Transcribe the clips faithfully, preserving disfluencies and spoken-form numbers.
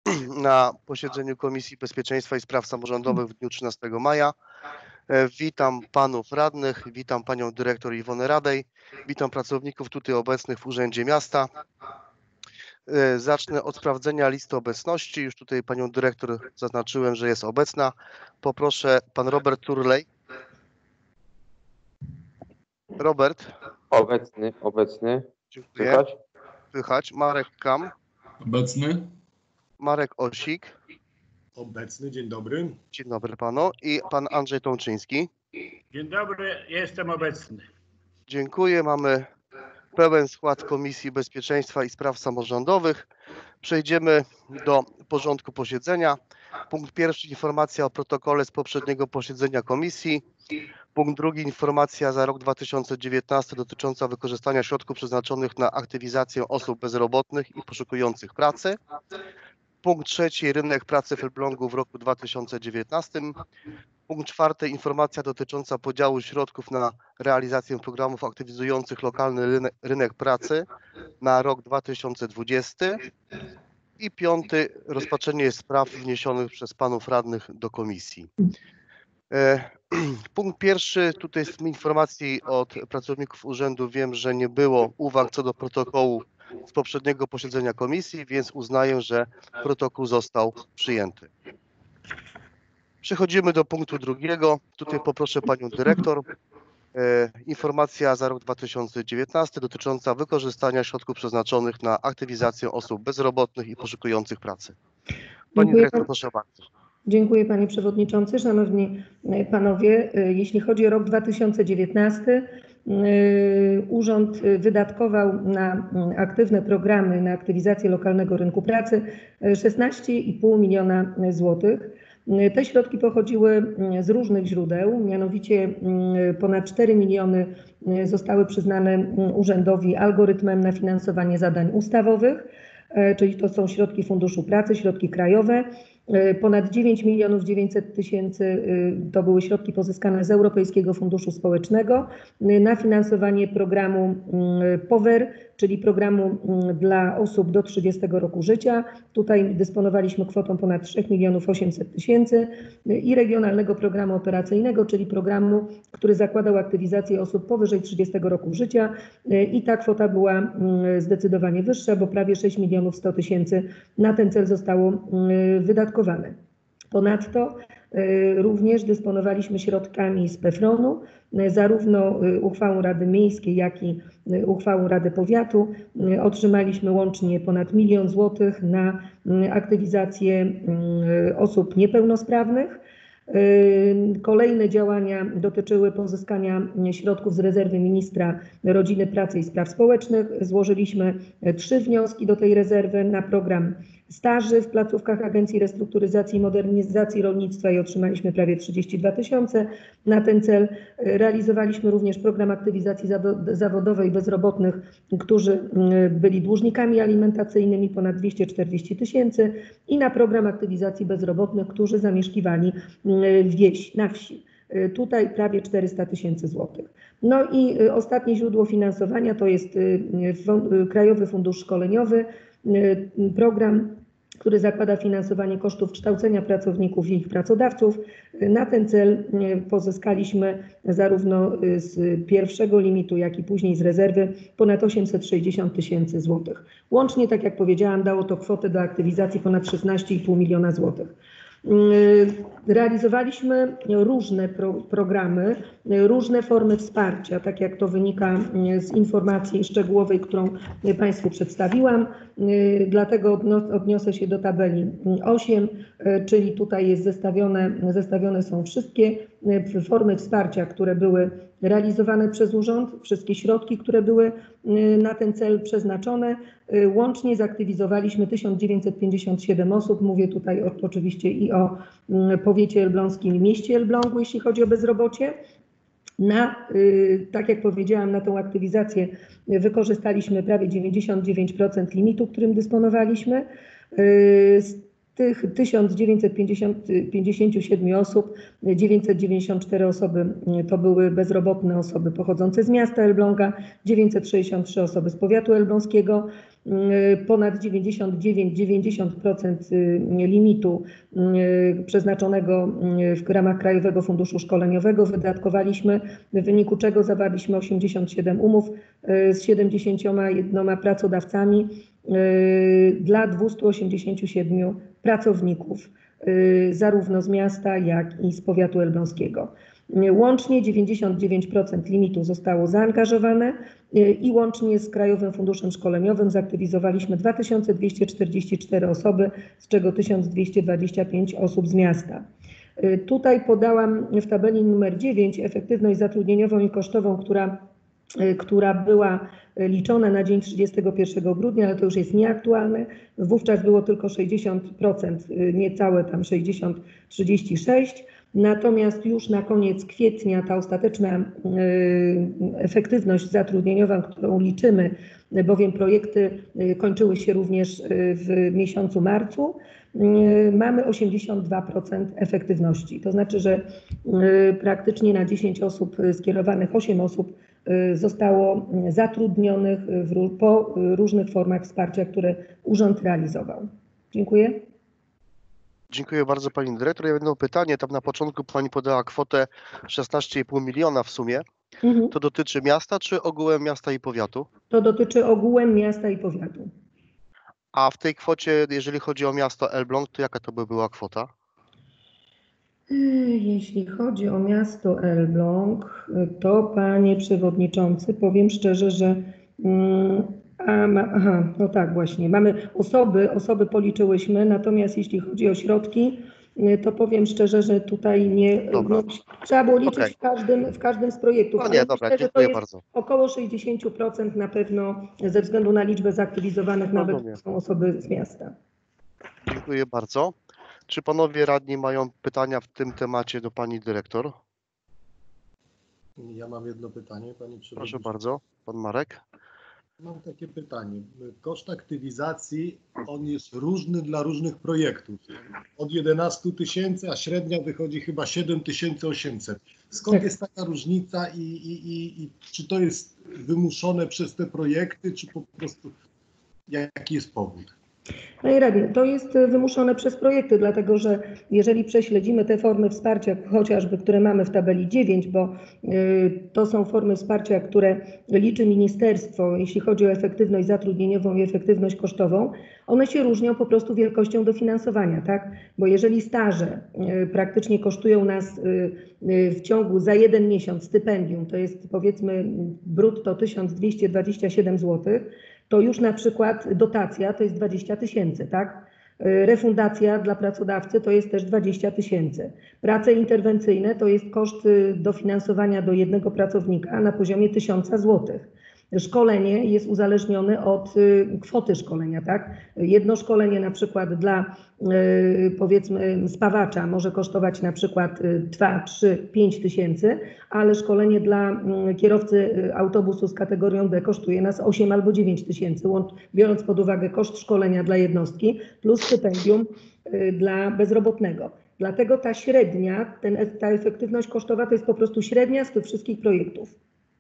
na posiedzeniu Komisji Bezpieczeństwa i Spraw Samorządowych w dniu trzynastego maja. Witam panów radnych, witam panią dyrektor Iwonę Radej, witam pracowników tutaj obecnych w Urzędzie Miasta. Zacznę od sprawdzenia listy obecności. Już tutaj panią dyrektor zaznaczyłem, że jest obecna. Poproszę pan Robert Turlej. Robert. Obecny, obecny. Dziękuję. Słychać? Słychać. Marek Kam. Obecny. Marek Osik. Obecny, dzień dobry. Dzień dobry panu. I pan Andrzej Tomczyński. Dzień dobry, jestem obecny. Dziękuję. Mamy pełen skład Komisji Bezpieczeństwa i Spraw Samorządowych. Przejdziemy do porządku posiedzenia. Punkt pierwszy, informacja o protokole z poprzedniego posiedzenia komisji. Punkt drugi, informacja za rok dwa tysiące dziewiętnasty dotycząca wykorzystania środków przeznaczonych na aktywizację osób bezrobotnych i poszukujących pracy. Punkt trzeci, rynek pracy w Elblągu w roku dwa tysiące dziewiętnastym. Punkt czwarty, informacja dotycząca podziału środków na realizację programów aktywizujących lokalny rynek, rynek pracy na rok dwa tysiące dwudziesty. I piąty, rozpatrzenie spraw wniesionych przez panów radnych do komisji. Punkt pierwszy, tutaj z informacji od pracowników urzędu wiem, że nie było uwag co do protokołu z poprzedniego posiedzenia komisji, więc uznaję, że protokół został przyjęty. Przechodzimy do punktu drugiego. Tutaj poproszę panią dyrektor. E, informacja za rok dwa tysiące dziewiętnasty dotycząca wykorzystania środków przeznaczonych na aktywizację osób bezrobotnych i poszukujących pracy. Pani Dziękuję. dyrektor, proszę bardzo. Dziękuję panie przewodniczący. Szanowni panowie, jeśli chodzi o rok dwa tysiące dziewiętnasty, urząd wydatkował na aktywne programy, na aktywizację lokalnego rynku pracy szesnaście i pół miliona złotych. Te środki pochodziły z różnych źródeł, mianowicie ponad cztery miliony zostały przyznane urzędowi algorytmem na finansowanie zadań ustawowych, czyli to są środki Funduszu Pracy, środki krajowe. Ponad dziewięć milionów dziewięćset tysięcy to były środki pozyskane z Europejskiego Funduszu Społecznego na finansowanie programu POWER, czyli programu dla osób do trzydziestego roku życia. Tutaj dysponowaliśmy kwotą ponad trzy miliony osiemset tysięcy i regionalnego programu operacyjnego, czyli programu, który zakładał aktywizację osób powyżej trzydziestego roku życia i ta kwota była zdecydowanie wyższa, bo prawie sześć milionów sto tysięcy na ten cel zostało wydatkowane. Ponadto również dysponowaliśmy środkami z PEFRON-u, zarówno uchwałą Rady Miejskiej, jak i uchwałą Rady Powiatu. Otrzymaliśmy łącznie ponad milion złotych na aktywizację osób niepełnosprawnych. Kolejne działania dotyczyły pozyskania środków z rezerwy ministra rodziny, pracy i spraw społecznych. Złożyliśmy trzy wnioski do tej rezerwy na program staży w placówkach Agencji Restrukturyzacji i Modernizacji Rolnictwa i otrzymaliśmy prawie trzydzieści dwa tysiące na ten cel. Realizowaliśmy również program aktywizacji zawodowej bezrobotnych, którzy byli dłużnikami alimentacyjnymi, ponad dwieście czterdzieści tysięcy i na program aktywizacji bezrobotnych, którzy zamieszkiwali wieś, na wsi. Tutaj prawie czterysta tysięcy złotych. No i ostatnie źródło finansowania to jest Krajowy Fundusz Szkoleniowy, program, który zakłada finansowanie kosztów kształcenia pracowników i ich pracodawców. Na ten cel pozyskaliśmy zarówno z pierwszego limitu, jak i później z rezerwy ponad osiemset sześćdziesiąt tysięcy złotych. Łącznie, tak jak powiedziałam, dało to kwotę do aktywizacji ponad szesnaście i pół miliona złotych. Realizowaliśmy różne pro, programy, różne formy wsparcia, tak jak to wynika z informacji szczegółowej, którą Państwu przedstawiłam. Dlatego odniosę się do tabeli osiem, czyli tutaj jest zestawione, zestawione są wszystkie formy wsparcia, które były realizowane przez urząd, wszystkie środki, które były na ten cel przeznaczone. Łącznie zaktywizowaliśmy tysiąc dziewięćset pięćdziesiąt siedem osób. Mówię tutaj o, oczywiście i o powiecie elbląskim i mieście Elblągu, jeśli chodzi o bezrobocie. Na, tak jak powiedziałam, na tą aktywizację wykorzystaliśmy prawie dziewięćdziesiąt dziewięć procent limitu, którym dysponowaliśmy. Z tych tysiąc dziewięćset pięćdziesiąt siedem osób, dziewięćset dziewięćdziesiąt cztery osoby to były bezrobotne osoby pochodzące z miasta Elbląga, dziewięćset sześćdziesiąt trzy osoby z powiatu elbląskiego. ponad dziewięćdziesiąt dziewięć do dziewięćdziesięciu procent limitu przeznaczonego w ramach Krajowego Funduszu Szkoleniowego wydatkowaliśmy, w wyniku czego zawarliśmy osiemdziesiąt siedem umów z siedemdziesięcioma jednoma pracodawcami dla dwustu osiemdziesięciu siedmiu pracowników, zarówno z miasta, jak i z powiatu elbląskiego. Łącznie dziewięćdziesiąt dziewięć procent limitu zostało zaangażowane i łącznie z Krajowym Funduszem Szkoleniowym zaktywizowaliśmy dwa tysiące dwieście czterdzieści cztery osoby, z czego tysiąc dwieście dwadzieścia pięć osób z miasta. Tutaj podałam w tabeli numer dziewięć efektywność zatrudnieniową i kosztową, która, która była liczona na dzień trzydziestego pierwszego grudnia, ale to już jest nieaktualne. Wówczas było tylko sześćdziesiąt procent, niecałe tam sześćdziesiąt trzydzieści sześć. Natomiast już na koniec kwietnia ta ostateczna efektywność zatrudnieniowa, którą liczymy, bowiem projekty kończyły się również w miesiącu marcu, mamy osiemdziesiąt dwa procent efektywności. To znaczy, że praktycznie na dziesięć osób skierowanych osiem osób zostało zatrudnionych w, po różnych formach wsparcia, które urząd realizował. Dziękuję. Dziękuję bardzo Pani Dyrektor. Ja mam jedno pytanie. Tam na początku Pani podała kwotę szesnaście i pół miliona w sumie. Mhm. To dotyczy miasta czy ogółem miasta i powiatu? To dotyczy ogółem miasta i powiatu. A w tej kwocie, jeżeli chodzi o miasto Elbląg, to jaka to by była kwota? Jeśli chodzi o miasto Elbląg, to Panie Przewodniczący, powiem szczerze, że mm, a, ma, aha, no tak właśnie, mamy osoby, osoby policzyłyśmy, natomiast jeśli chodzi o środki, to powiem szczerze, że tutaj nie, no, trzeba było liczyć Okay. w, każdym, w każdym z projektów. No nie, ale dobra, myślę, że to dziękuję jest bardzo. około sześćdziesiąt procent na pewno ze względu na liczbę zaktywizowanych, nawet Rozumiem. są osoby z miasta. Dziękuję bardzo. Czy Panowie Radni mają pytania w tym temacie do Pani Dyrektor? Ja mam jedno pytanie, Panie Proszę Przewodniczący. bardzo, Pan Marek. Mam takie pytanie. Koszt aktywizacji, on jest różny dla różnych projektów. Od jedenastu tysięcy, a średnia wychodzi chyba siedem tysięcy osiemset. Skąd Tak. jest taka różnica i, i, i, i czy to jest wymuszone przez te projekty, czy po prostu jaki jest powód? Panie Radny, to jest wymuszone przez projekty, dlatego że jeżeli prześledzimy te formy wsparcia, chociażby które mamy w tabeli dziewięć, bo y, to są formy wsparcia, które liczy ministerstwo, jeśli chodzi o efektywność zatrudnieniową i efektywność kosztową, one się różnią po prostu wielkością dofinansowania, tak? Bo jeżeli staże y, praktycznie kosztują nas y, y, w ciągu za jeden miesiąc stypendium, to jest powiedzmy brutto tysiąc dwieście dwadzieścia siedem złotych, to już na przykład dotacja to jest dwadzieścia tysięcy, tak? Refundacja dla pracodawcy to jest też dwadzieścia tysięcy. Prace interwencyjne to jest koszt dofinansowania do jednego pracownika na poziomie tysiąca złotych. Szkolenie jest uzależnione od kwoty szkolenia, tak? Jedno szkolenie na przykład dla powiedzmy spawacza może kosztować na przykład dwa, trzy, pięć tysięcy, ale szkolenie dla kierowcy autobusu z kategorią D kosztuje nas osiem albo dziewięć tysięcy, biorąc pod uwagę koszt szkolenia dla jednostki plus stypendium dla bezrobotnego. Dlatego ta średnia, ten, ta efektywność kosztowa to jest po prostu średnia z tych wszystkich projektów.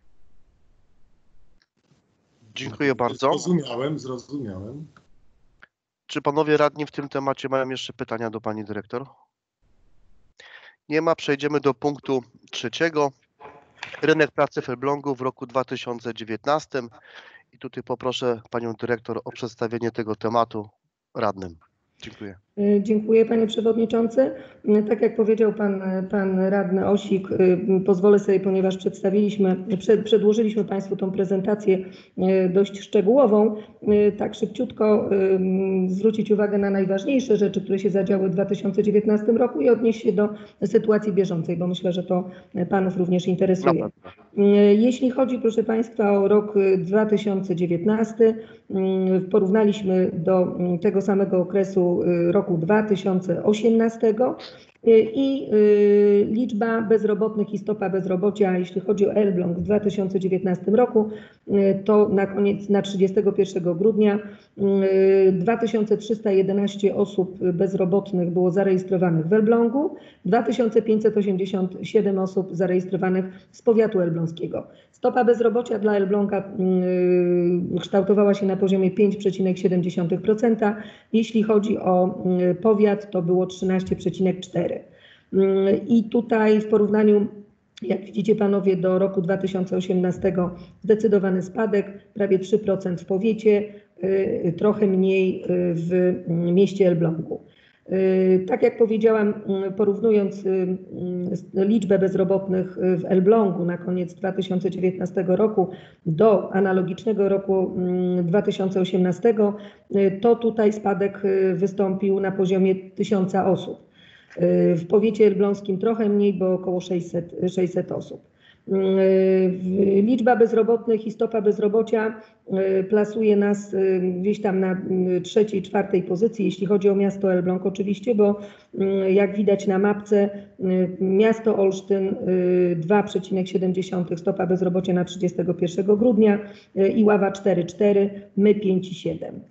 Dziękuję bardzo. Zrozumiałem, zrozumiałem. Czy Panowie Radni w tym temacie mają jeszcze pytania do Pani Dyrektor? Nie ma. Przejdziemy do punktu trzeciego. Rynek pracy w Elblągu w roku dwa tysiące dziewiętnastym. I tutaj poproszę Panią Dyrektor o przedstawienie tego tematu radnym. Dziękuję. Dziękuję Panie Przewodniczący. Tak jak powiedział Pan, pan Radny Osik, pozwolę sobie, ponieważ przedstawiliśmy, przed, przedłożyliśmy Państwu tą prezentację dość szczegółową, tak szybciutko zwrócić uwagę na najważniejsze rzeczy, które się zadziały w dwa tysiące dziewiętnastym roku i odnieść się do sytuacji bieżącej, bo myślę, że to Panów również interesuje. Jeśli chodzi, proszę Państwa, o rok dwa tysiące dziewiętnasty, porównaliśmy do tego samego okresu roku dwa tysiące osiemnastego, I liczba bezrobotnych i stopa bezrobocia, jeśli chodzi o Elbląg w dwa tysiące dziewiętnastym roku, to na koniec, na trzydziestego pierwszego grudnia dwa tysiące trzysta jedenaście osób bezrobotnych było zarejestrowanych w Elblągu, dwa tysiące pięćset osiemdziesiąt siedem osób zarejestrowanych z powiatu elbląskiego. Stopa bezrobocia dla Elbląga kształtowała się na poziomie pięć przecinek siedem procent. Jeśli chodzi o powiat, to było trzynaście przecinek cztery procent. I tutaj w porównaniu, jak widzicie panowie, do roku dwa tysiące osiemnastego zdecydowany spadek, prawie trzy procent w powiecie, trochę mniej w mieście Elblągu. Tak jak powiedziałam, porównując liczbę bezrobotnych w Elblągu na koniec dwa tysiące dziewiętnastego roku do analogicznego roku dwa tysiące osiemnastego, to tutaj spadek wystąpił na poziomie tysiąca osób. W powiecie elbląskim trochę mniej, bo około sześćset, sześćset osób. Liczba bezrobotnych i stopa bezrobocia plasuje nas gdzieś tam na trzeciej, czwartej pozycji, jeśli chodzi o miasto Elbląg oczywiście, bo jak widać na mapce, miasto Olsztyn dwa przecinek siedem stopa bezrobocia na trzydziestego pierwszego grudnia, Iława cztery przecinek cztery, my pięć przecinek siedem.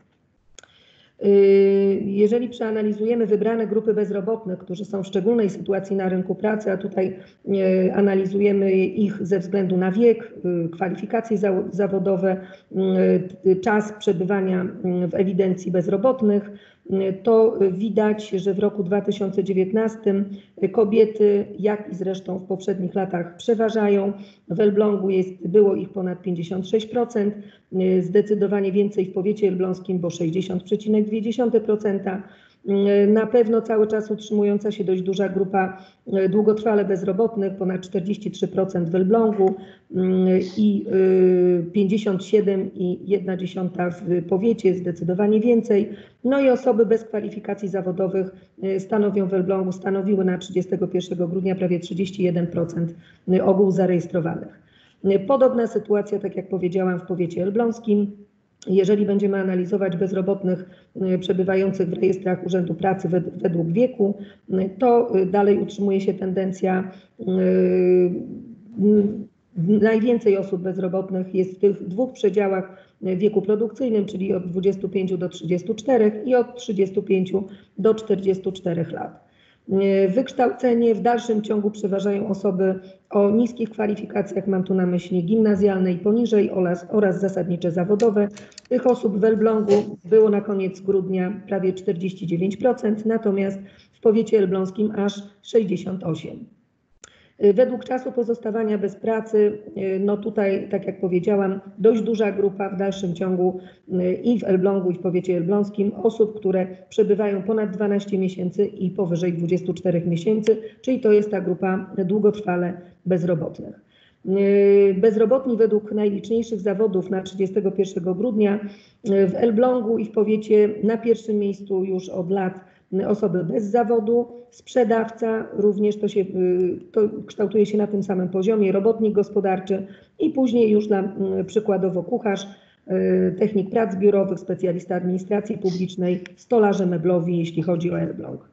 Jeżeli przeanalizujemy wybrane grupy bezrobotnych, którzy są w szczególnej sytuacji na rynku pracy, a tutaj analizujemy ich ze względu na wiek, kwalifikacje zawodowe, czas przebywania w ewidencji bezrobotnych, to widać, że w roku dwa tysiące dziewiętnastym kobiety, jak i zresztą w poprzednich latach, przeważają. W Elblągu jest, było ich ponad pięćdziesiąt sześć procent, zdecydowanie więcej w powiecie elbląskim, bo sześćdziesiąt przecinek dwa procent. Na pewno cały czas utrzymująca się dość duża grupa długotrwale bezrobotnych, ponad czterdzieści trzy procent w Elblągu i pięćdziesiąt siedem przecinek jeden w powiecie, zdecydowanie więcej. No i osoby bez kwalifikacji zawodowych stanowią w Elblągu, stanowiły na trzydziestego pierwszego grudnia prawie trzydzieści jeden procent ogółu zarejestrowanych. Podobna sytuacja, tak jak powiedziałam, w powiecie elbląskim. Jeżeli będziemy analizować bezrobotnych przebywających w rejestrach Urzędu Pracy według wieku, to dalej utrzymuje się tendencja. Najwięcej osób bezrobotnych jest w tych dwóch przedziałach wieku produkcyjnym, czyli od dwudziestu pięciu do trzydziestu czterech i od trzydziestu pięciu do czterdziestu czterech lat. Wykształcenie w dalszym ciągu przeważają osoby o niskich kwalifikacjach, mam tu na myśli gimnazjalne i poniżej oraz, oraz zasadnicze zawodowe. Tych osób w Elblągu było na koniec grudnia prawie czterdzieści dziewięć procent, natomiast w powiecie elbląskim aż sześćdziesiąt osiem procent. Według czasu pozostawania bez pracy, no tutaj, tak jak powiedziałam, dość duża grupa w dalszym ciągu i w Elblągu, i w powiecie elbląskim osób, które przebywają ponad dwanaście miesięcy i powyżej dwudziestu czterech miesięcy, czyli to jest ta grupa długotrwale bezrobotnych. Bezrobotni według najliczniejszych zawodów na trzydziestego pierwszego grudnia w Elblągu i w powiecie na pierwszym miejscu już od lat osoby bez zawodu, sprzedawca, również to się to kształtuje się na tym samym poziomie, robotnik gospodarczy i później już dla przykładowo kucharz, technik prac biurowych, specjalista administracji publicznej, stolarze meblowi, jeśli chodzi o Elbląg.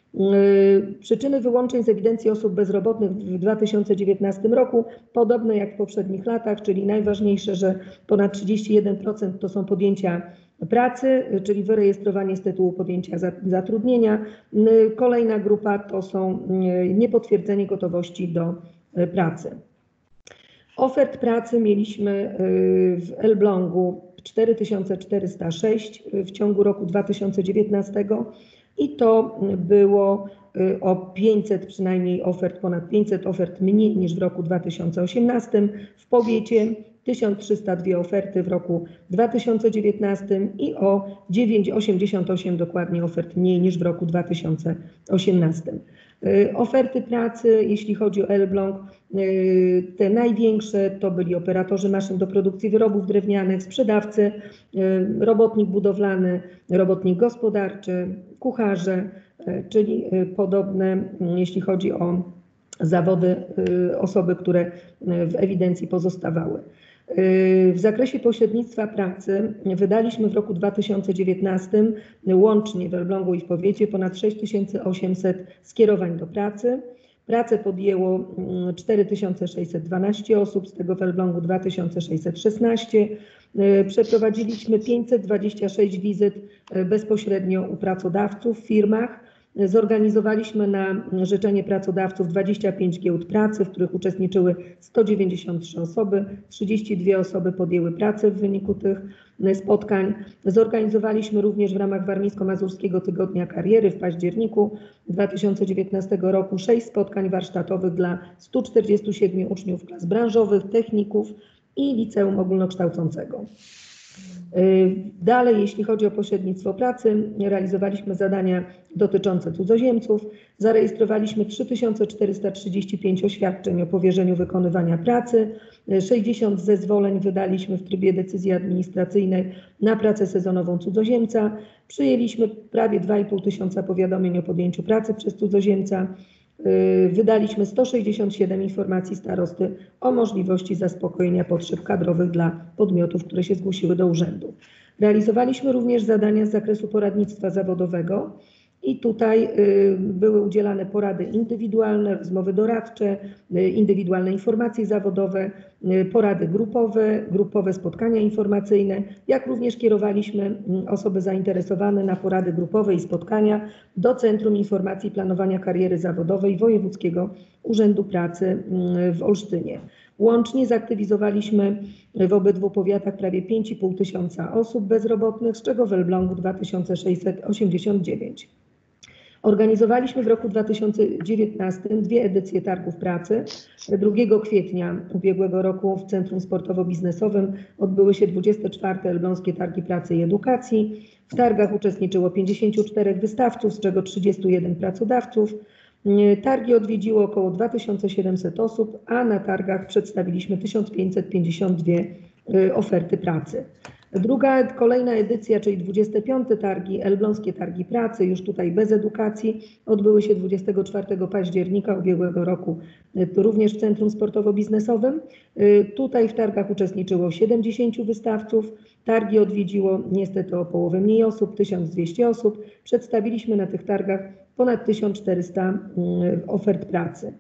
Przyczyny wyłączeń z ewidencji osób bezrobotnych w dwa tysiące dziewiętnastym roku podobne jak w poprzednich latach, czyli najważniejsze, że ponad trzydzieści jeden procent to są podjęcia pracy, czyli wyrejestrowanie z tytułu podjęcia zatrudnienia. Kolejna grupa to są niepotwierdzenie gotowości do pracy. Ofert pracy mieliśmy w Elblągu cztery tysiące czterysta sześć w ciągu roku dwa tysiące dziewiętnastego i to było o pięćset przynajmniej ofert, ponad pięćset ofert mniej niż w roku dwa tysiące osiemnastym. W powiecie tysiąc trzysta dwie oferty w roku dwa tysiące dziewiętnastym i o dziewięć, osiemdziesiąt osiem dokładnie ofert mniej niż w roku dwa tysiące osiemnastym. Oferty pracy, jeśli chodzi o Elbląg, te największe to byli operatorzy maszyn do produkcji wyrobów drewnianych, sprzedawcy, robotnik budowlany, robotnik gospodarczy, kucharze, czyli podobne, jeśli chodzi o zawody, osoby, które w ewidencji pozostawały. W zakresie pośrednictwa pracy wydaliśmy w roku dwa tysiące dziewiętnastym łącznie w Elblągu i w powiecie ponad sześć tysięcy osiemset skierowań do pracy. Pracę podjęło cztery tysiące sześćset dwanaście osób, z tego w Elblągu dwa tysiące sześćset szesnaście. Przeprowadziliśmy pięćset dwadzieścia sześć wizyt bezpośrednio u pracodawców w firmach. Zorganizowaliśmy na życzenie pracodawców dwadzieścia pięć giełd pracy, w których uczestniczyły sto dziewięćdziesiąt trzy osoby. trzydzieści dwie osoby podjęły pracę w wyniku tych spotkań. Zorganizowaliśmy również w ramach Warmińsko-Mazurskiego Tygodnia Kariery w październiku dwa tysiące dziewiętnastego roku sześć spotkań warsztatowych dla stu czterdziestu siedmiu uczniów klas branżowych, techników i liceum ogólnokształcącego. Dalej, jeśli chodzi o pośrednictwo pracy, realizowaliśmy zadania dotyczące cudzoziemców. Zarejestrowaliśmy trzy tysiące czterysta trzydzieści pięć oświadczeń o powierzeniu wykonywania pracy. sześćdziesiąt zezwoleń wydaliśmy w trybie decyzji administracyjnej na pracę sezonową cudzoziemca. Przyjęliśmy prawie dwa i pół tysiąca powiadomień o podjęciu pracy przez cudzoziemca. Wydaliśmy sto sześćdziesiąt siedem informacji starosty o możliwości zaspokojenia potrzeb kadrowych dla podmiotów, które się zgłosiły do urzędu. Realizowaliśmy również zadania z zakresu poradnictwa zawodowego i tutaj były udzielane porady indywidualne, rozmowy doradcze, indywidualne informacje zawodowe, porady grupowe, grupowe spotkania informacyjne, jak również kierowaliśmy osoby zainteresowane na porady grupowe i spotkania do Centrum Informacji i Planowania Kariery Zawodowej Wojewódzkiego Urzędu Pracy w Olsztynie. Łącznie zaktywizowaliśmy w obydwu powiatach prawie pięć i pół tysiąca osób bezrobotnych, z czego w Elblągu dwa tysiące sześćset osiemdziesiąt dziewięć. Organizowaliśmy w roku dwa tysiące dziewiętnastym dwie edycje targów pracy. drugiego kwietnia ubiegłego roku w Centrum Sportowo-Biznesowym odbyły się dwudzieste czwarte Elbląskie Targi Pracy i Edukacji. W targach uczestniczyło pięćdziesięciu czterech wystawców, z czego trzydziestu jeden pracodawców. Targi odwiedziło około dwa tysiące siedemset osób, a na targach przedstawiliśmy tysiąc pięćset pięćdziesiąt dwie oferty pracy. Druga, kolejna edycja, czyli dwudzieste piąte targi, Elbląskie Targi Pracy, już tutaj bez edukacji, odbyły się dwudziestego czwartego października ubiegłego roku, również w Centrum Sportowo-Biznesowym. Tutaj w targach uczestniczyło siedemdziesięciu wystawców. Targi odwiedziło niestety o połowę mniej osób, tysiąc dwieście osób. Przedstawiliśmy na tych targach ponad tysiąc czterysta ofert pracy.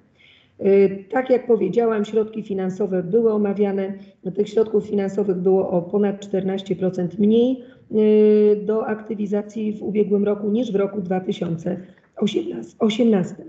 Tak jak powiedziałam, środki finansowe były omawiane. Tych środków finansowych było o ponad czternaście procent mniej do aktywizacji w ubiegłym roku niż w roku dwa tysiące osiemnastym.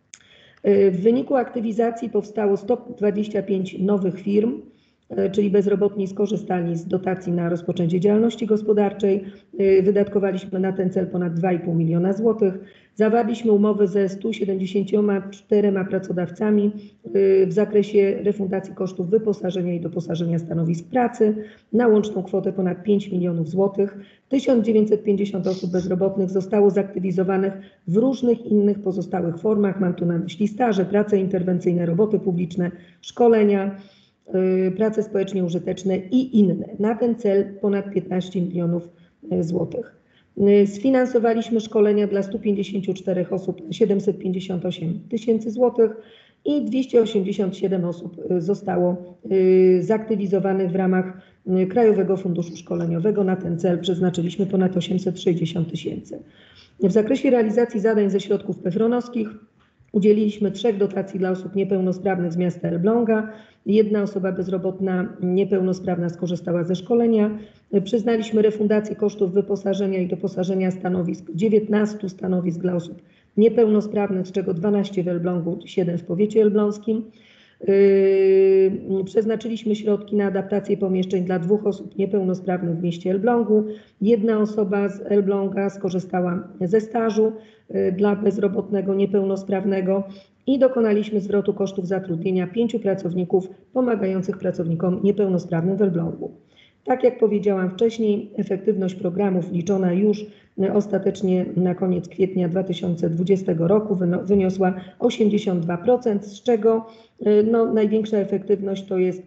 W wyniku aktywizacji powstało sto dwadzieścia pięć nowych firm, czyli bezrobotni skorzystali z dotacji na rozpoczęcie działalności gospodarczej. Wydatkowaliśmy na ten cel ponad dwa i pół miliona złotych. Zawarliśmy umowy ze stu siedemdziesięcioma czterema pracodawcami w zakresie refundacji kosztów wyposażenia i doposażenia stanowisk pracy na łączną kwotę ponad pięć milionów złotych. tysiąc dziewięćset pięćdziesiąt osób bezrobotnych zostało zaktywizowanych w różnych innych pozostałych formach. Mam tu na myśli staże, prace interwencyjne, roboty publiczne, szkolenia, prace społecznie użyteczne i inne. Na ten cel ponad piętnaście milionów złotych. Sfinansowaliśmy szkolenia dla stu pięćdziesięciu czterech osób na siedemset pięćdziesiąt osiem tysięcy złotych i dwieście osiemdziesiąt siedem osób zostało zaktywizowanych w ramach Krajowego Funduszu Szkoleniowego. Na ten cel przeznaczyliśmy ponad osiemset sześćdziesiąt tysięcy. W zakresie realizacji zadań ze środków pefronowskich udzieliliśmy trzech dotacji dla osób niepełnosprawnych z miasta Elbląga. Jedna osoba bezrobotna niepełnosprawna skorzystała ze szkolenia. Przyznaliśmy refundację kosztów wyposażenia i doposażenia stanowisk, dziewiętnastu stanowisk dla osób niepełnosprawnych, z czego dwanaście w Elblągu, siedem w powiecie elbląskim. Yy, przeznaczyliśmy środki na adaptację pomieszczeń dla dwóch osób niepełnosprawnych w mieście Elblągu. Jedna osoba z Elbląga skorzystała ze stażu yy, dla bezrobotnego niepełnosprawnego i dokonaliśmy zwrotu kosztów zatrudnienia pięciu pracowników pomagających pracownikom niepełnosprawnym w Elblągu. Tak jak powiedziałam wcześniej, efektywność programów liczona już ostatecznie na koniec kwietnia dwa tysiące dwudziestego roku wyniosła osiemdziesiąt dwa procent, z czego no, największa efektywność to jest,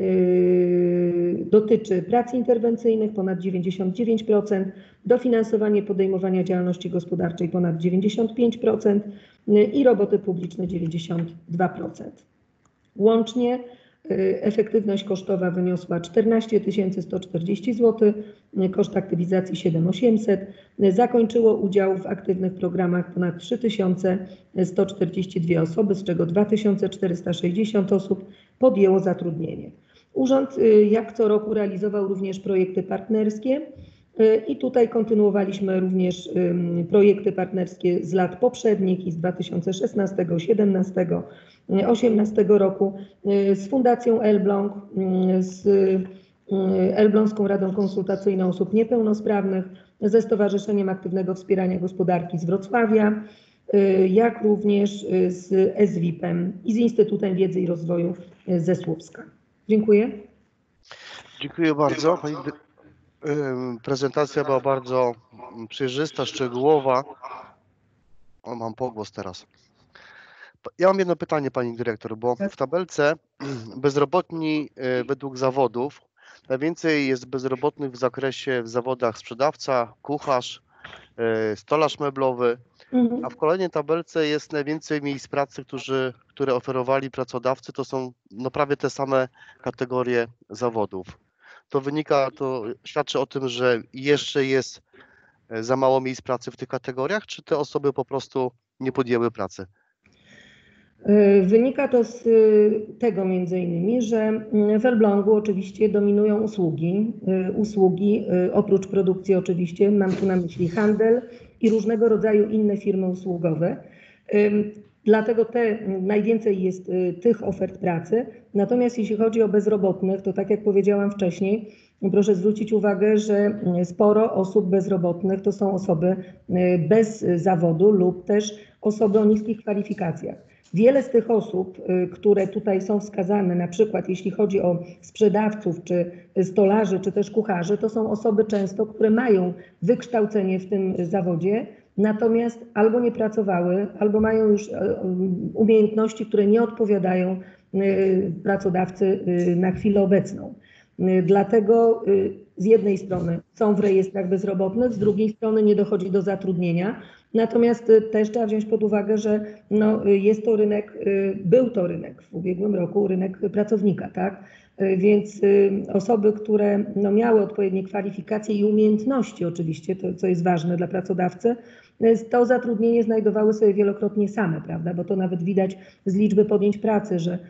yy, dotyczy prac interwencyjnych ponad dziewięćdziesiąt dziewięć procent, dofinansowanie podejmowania działalności gospodarczej ponad dziewięćdziesiąt pięć procent i roboty publiczne dziewięćdziesiąt dwa procent. Łącznie Efektywność kosztowa wyniosła czternaście tysięcy sto czterdzieści złotych, koszt aktywizacji siedem tysięcy osiemset. Zakończyło udział w aktywnych programach ponad trzy tysiące sto czterdzieści dwie osoby, z czego dwa tysiące czterysta sześćdziesiąt osób podjęło zatrudnienie. Urząd jak co roku realizował również projekty partnerskie i tutaj kontynuowaliśmy również projekty partnerskie z lat poprzednich i z dwa tysiące szesnastego, siedemnastego, osiemnastego roku z Fundacją Elbląg, z Elbląską Radą Konsultacyjną Osób Niepełnosprawnych, ze Stowarzyszeniem Aktywnego Wspierania Gospodarki z Wrocławia, jak również z S W I P-em i z Instytutem Wiedzy i Rozwoju ze Słupska. Dziękuję. Dziękuję bardzo. Pani prezentacja była bardzo przejrzysta, szczegółowa. O, mam pogłos teraz. Ja mam jedno pytanie, pani dyrektor, bo w tabelce bezrobotni według zawodów najwięcej jest bezrobotnych w zakresie w zawodach sprzedawca, kucharz, stolarz meblowy, Mhm. a w kolejnej tabelce jest najwięcej miejsc pracy, którzy, które oferowali pracodawcy, to są no prawie te same kategorie zawodów. To wynika, to świadczy o tym, że jeszcze jest za mało miejsc pracy w tych kategoriach, czy te osoby po prostu nie podjęły pracy? Wynika to z tego między innymi, że w Elblągu oczywiście dominują usługi. Usługi, oprócz produkcji oczywiście, mam tu na myśli handel i różnego rodzaju inne firmy usługowe. Dlatego te, najwięcej jest tych ofert pracy. Natomiast jeśli chodzi o bezrobotnych, to tak jak powiedziałam wcześniej, proszę zwrócić uwagę, że sporo osób bezrobotnych to są osoby bez zawodu lub też osoby o niskich kwalifikacjach. Wiele z tych osób, które tutaj są wskazane, na przykład jeśli chodzi o sprzedawców, czy stolarzy, czy też kucharzy, to są osoby często, które mają wykształcenie w tym zawodzie, natomiast albo nie pracowały, albo mają już umiejętności, które nie odpowiadają pracodawcy na chwilę obecną. Dlatego z jednej strony są w rejestrach bezrobotnych, z drugiej strony nie dochodzi do zatrudnienia. Natomiast też trzeba wziąć pod uwagę, że no, jest to rynek, był to rynek w ubiegłym roku, rynek pracownika, tak? Więc osoby, które no, miały odpowiednie kwalifikacje i umiejętności oczywiście, to co jest ważne dla pracodawcy, to zatrudnienie znajdowały sobie wielokrotnie same, prawda? Bo to nawet widać z liczby podjęć pracy, że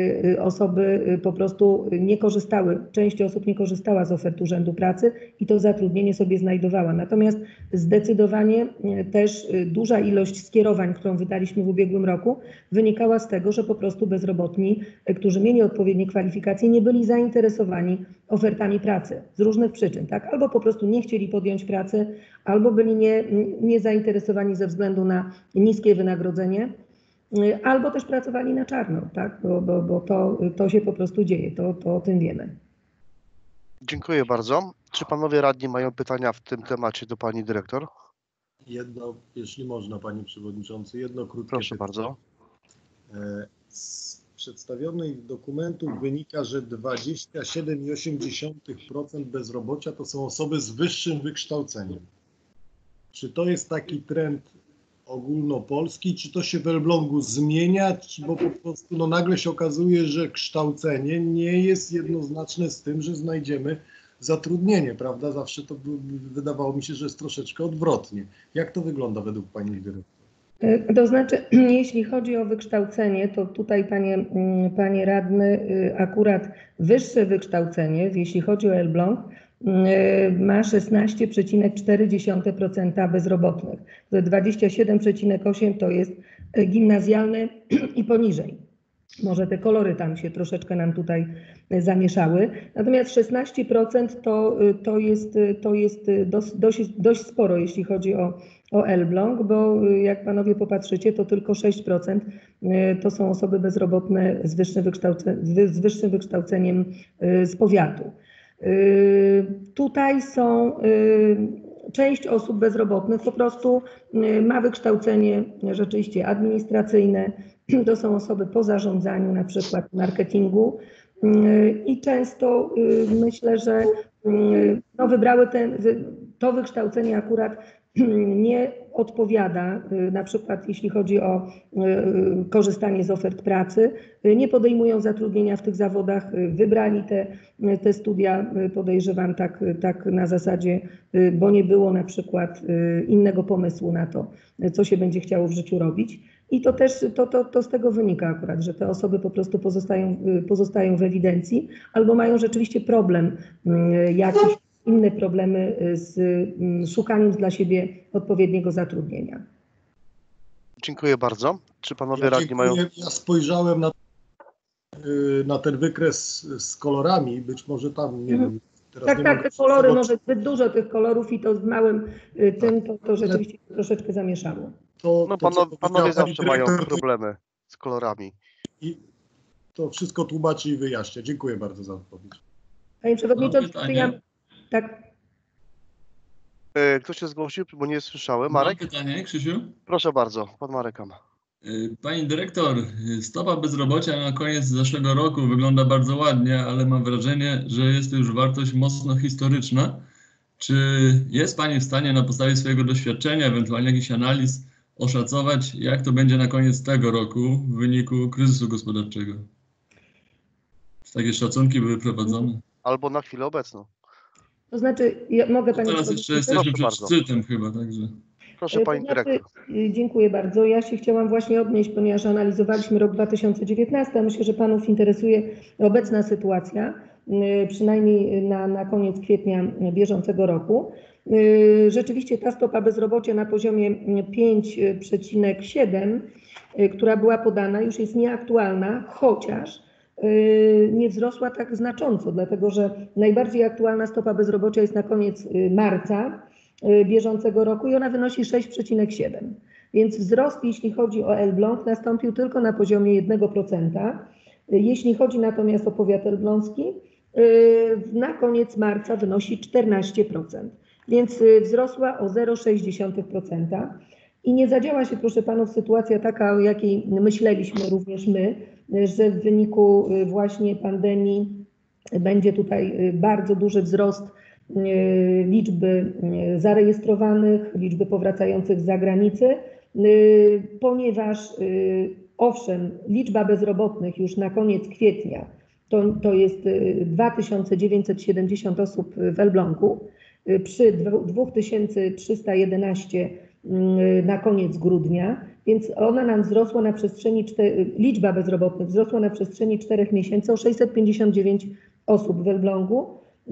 osoby po prostu nie korzystały, część osób nie korzystała z ofert Urzędu Pracy i to zatrudnienie sobie znajdowała. Natomiast zdecydowanie też duża ilość skierowań, którą wydaliśmy w ubiegłym roku, wynikała z tego, że po prostu bezrobotni, którzy mieli odpowiednie kwalifikacje, nie byli zainteresowani ofertami pracy z różnych przyczyn, tak? Albo po prostu nie chcieli podjąć pracy, albo byli nie, nie zainteresowani ze względu na niskie wynagrodzenie, albo też pracowali na czarno, tak? Bo, bo, bo to, to się po prostu dzieje, to, to o tym wiemy. Dziękuję bardzo. Czy panowie radni mają pytania w tym temacie do pani dyrektor? Jedno, jeśli można, panie przewodniczący, jedno krótkie Proszę pytanie. bardzo. Z przedstawionych dokumentów wynika, że dwadzieścia siedem przecinek osiem procent bezrobocia to są osoby z wyższym wykształceniem. Czy to jest taki trend ogólnopolski, czy to się w Elblągu zmienia, czy bo po prostu no, nagle się okazuje, że kształcenie nie jest jednoznaczne z tym, że znajdziemy zatrudnienie, prawda? Zawsze to wydawało mi się, że jest troszeczkę odwrotnie. Jak to wygląda według pani dyrektor? To znaczy, jeśli chodzi o wykształcenie, to tutaj panie, panie radny, akurat wyższe wykształcenie, jeśli chodzi o Elbląg, ma szesnaście przecinek cztery procent bezrobotnych. dwadzieścia siedem przecinek osiem procent to jest gimnazjalne i poniżej. Może te kolory tam się troszeczkę nam tutaj zamieszały. Natomiast szesnaście procent to, to jest, to jest dość, dość, dość sporo, jeśli chodzi o, o Elbląg, bo jak panowie popatrzycie, to tylko sześć procent to są osoby bezrobotne z wyższym, wykształce, z wyższym wykształceniem z powiatu. Tutaj są, część osób bezrobotnych po prostu ma wykształcenie rzeczywiście administracyjne, to są osoby po zarządzaniu, na przykład marketingu i często myślę, że no wybrały ten, to wykształcenie akurat nie odpowiada, na przykład jeśli chodzi o korzystanie z ofert pracy, nie podejmują zatrudnienia w tych zawodach, wybrali te, te studia, podejrzewam tak, tak na zasadzie, bo nie było na przykład innego pomysłu na to, co się będzie chciało w życiu robić. I to też to, to, to z tego wynika akurat, że te osoby po prostu pozostają, pozostają w ewidencji albo mają rzeczywiście problem jakiś, inne problemy z szukaniem dla siebie odpowiedniego zatrudnienia. Dziękuję bardzo. Czy panowie Ja, radni mają... dziękuję. Ja spojrzałem na, na ten wykres z kolorami, być może tam, nie Mhm. wiem. Teraz Tak, nie tak, mam- te kolory, bo- może zbyt dużo tych kolorów i to z małym y, tym, to, to rzeczywiście troszeczkę zamieszało. To, No to, co panowie, panowie powiedziała pani zawsze mają dyrektor, to- problemy z kolorami. I to wszystko tłumaczy i wyjaśnia. Dziękuję bardzo za odpowiedź. Panie Przewodniczący, Mam czy ja... pytanie. Tak, E, Kto się zgłosił, bo nie słyszałem? Mam Marek? pytanie, Krzysiu. Proszę bardzo, pan Marek ma. Y, Pani dyrektor, y, stopa bezrobocia na koniec zeszłego roku wygląda bardzo ładnie, ale mam wrażenie, że jest to już wartość mocno historyczna. Czy jest Pani w stanie na podstawie swojego doświadczenia, ewentualnie jakichś analiz, oszacować, jak to będzie na koniec tego roku w wyniku kryzysu gospodarczego? Czy takie szacunki były prowadzone? Albo na chwilę obecną. to znaczy, ja mogę No Panie teraz jeszcze Przewodniczący... jesteśmy przed bardzo. szczytem chyba, także. Proszę To pani znaczy, dyrektor. y, Dziękuję bardzo. Ja się chciałam właśnie odnieść, ponieważ analizowaliśmy rok dwa tysiące dziewiętnasty, a myślę, że Panów interesuje obecna sytuacja, y, przynajmniej na, na koniec kwietnia bieżącego roku. Y, Rzeczywiście ta stopa bezrobocia na poziomie pięć przecinek siedem, y, która była podana, już jest nieaktualna, chociaż y, nie wzrosła tak znacząco, dlatego że najbardziej aktualna stopa bezrobocia jest na koniec y, marca y, bieżącego roku i ona wynosi sześć przecinek siedem. Więc wzrost, jeśli chodzi o Elbląg, nastąpił tylko na poziomie jednego procenta. Y, Jeśli chodzi natomiast o powiat elbląski, y, na koniec marca wynosi czternaście procent, więc y, wzrosła o zero przecinek sześć procent. I nie zadziała się, proszę panów, sytuacja taka, o jakiej myśleliśmy również my, y, że w wyniku y, właśnie pandemii będzie tutaj y, bardzo duży wzrost y, liczby y, zarejestrowanych, liczby powracających z zagranicy, y, ponieważ y, owszem, liczba bezrobotnych już na koniec kwietnia to, to jest y, dwa tysiące dziewięćset siedemdziesiąt osób w Elblągu, y, przy dwa tysiące trzysta jedenaście y, na koniec grudnia, więc ona nam wzrosła na przestrzeni, czter- liczba bezrobotnych wzrosła na przestrzeni czterech miesięcy o sześćset pięćdziesiąt dziewięć osób w Elblągu y,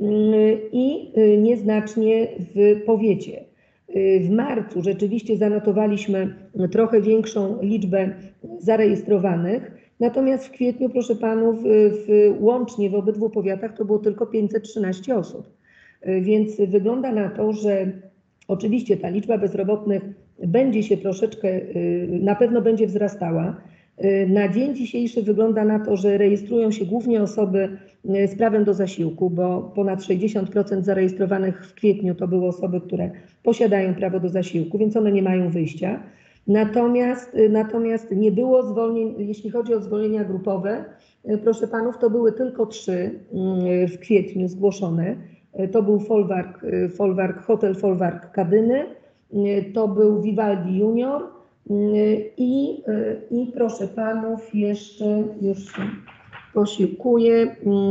i y, nieznacznie w powiecie. Y, W marcu rzeczywiście zanotowaliśmy trochę większą liczbę zarejestrowanych, natomiast w kwietniu, proszę panów, w, w, łącznie w obydwu powiatach to było tylko pięćset trzynaście osób. Y, Więc wygląda na to, że oczywiście ta liczba bezrobotnych będzie się troszeczkę, y, na pewno będzie wzrastała. Y, Na dzień dzisiejszy wygląda na to, że rejestrują się głównie osoby y, z prawem do zasiłku, bo ponad sześćdziesiąt procent zarejestrowanych w kwietniu to były osoby, które posiadają prawo do zasiłku, więc one nie mają wyjścia. Natomiast, y, natomiast nie było zwolnień, jeśli chodzi o zwolnienia grupowe, y, proszę panów, to były tylko trzy y, w kwietniu zgłoszone. Y, To był Folwark, y, Folwark, Hotel Folwark Kadyny, y, to był Vivaldi Junior y, i, y, i proszę panów jeszcze, już się posiłkuję, y,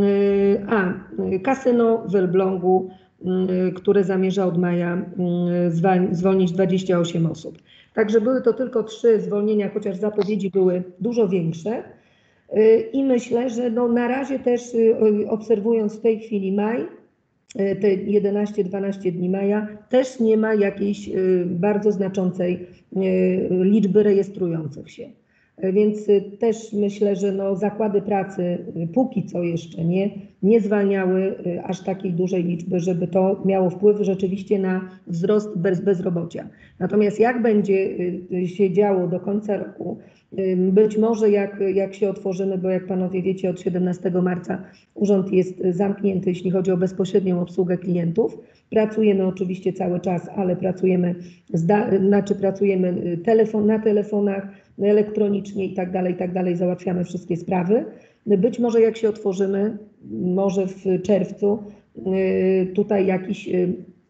a y, kasyno w Elblągu, y, które zamierza od maja y, zwa- zwolnić dwadzieścia osiem osób. Także były to tylko trzy zwolnienia, chociaż zapowiedzi były dużo większe. Y, I myślę, że no na razie też y, obserwując w tej chwili maj, y, te jedenaście dwanaście dni maja, też nie ma jakiejś y, bardzo znaczącej y, liczby rejestrujących się. Y, Więc y, też myślę, że no zakłady pracy y, póki co jeszcze nie, nie zwalniały y, aż takiej dużej liczby, żeby to miało wpływ rzeczywiście na wzrost bez, bezrobocia. Natomiast jak będzie y, się działo do końca roku, y, być może jak, jak się otworzymy, bo jak panowie wiecie, od siedemnastego marca urząd jest zamknięty, jeśli chodzi o bezpośrednią obsługę klientów. Pracujemy oczywiście cały czas, ale pracujemy, zda, znaczy pracujemy telefon, na telefonach, elektronicznie i tak dalej, i tak dalej, załatwiamy wszystkie sprawy. Być może jak się otworzymy, może w czerwcu, y, tutaj jakiś y,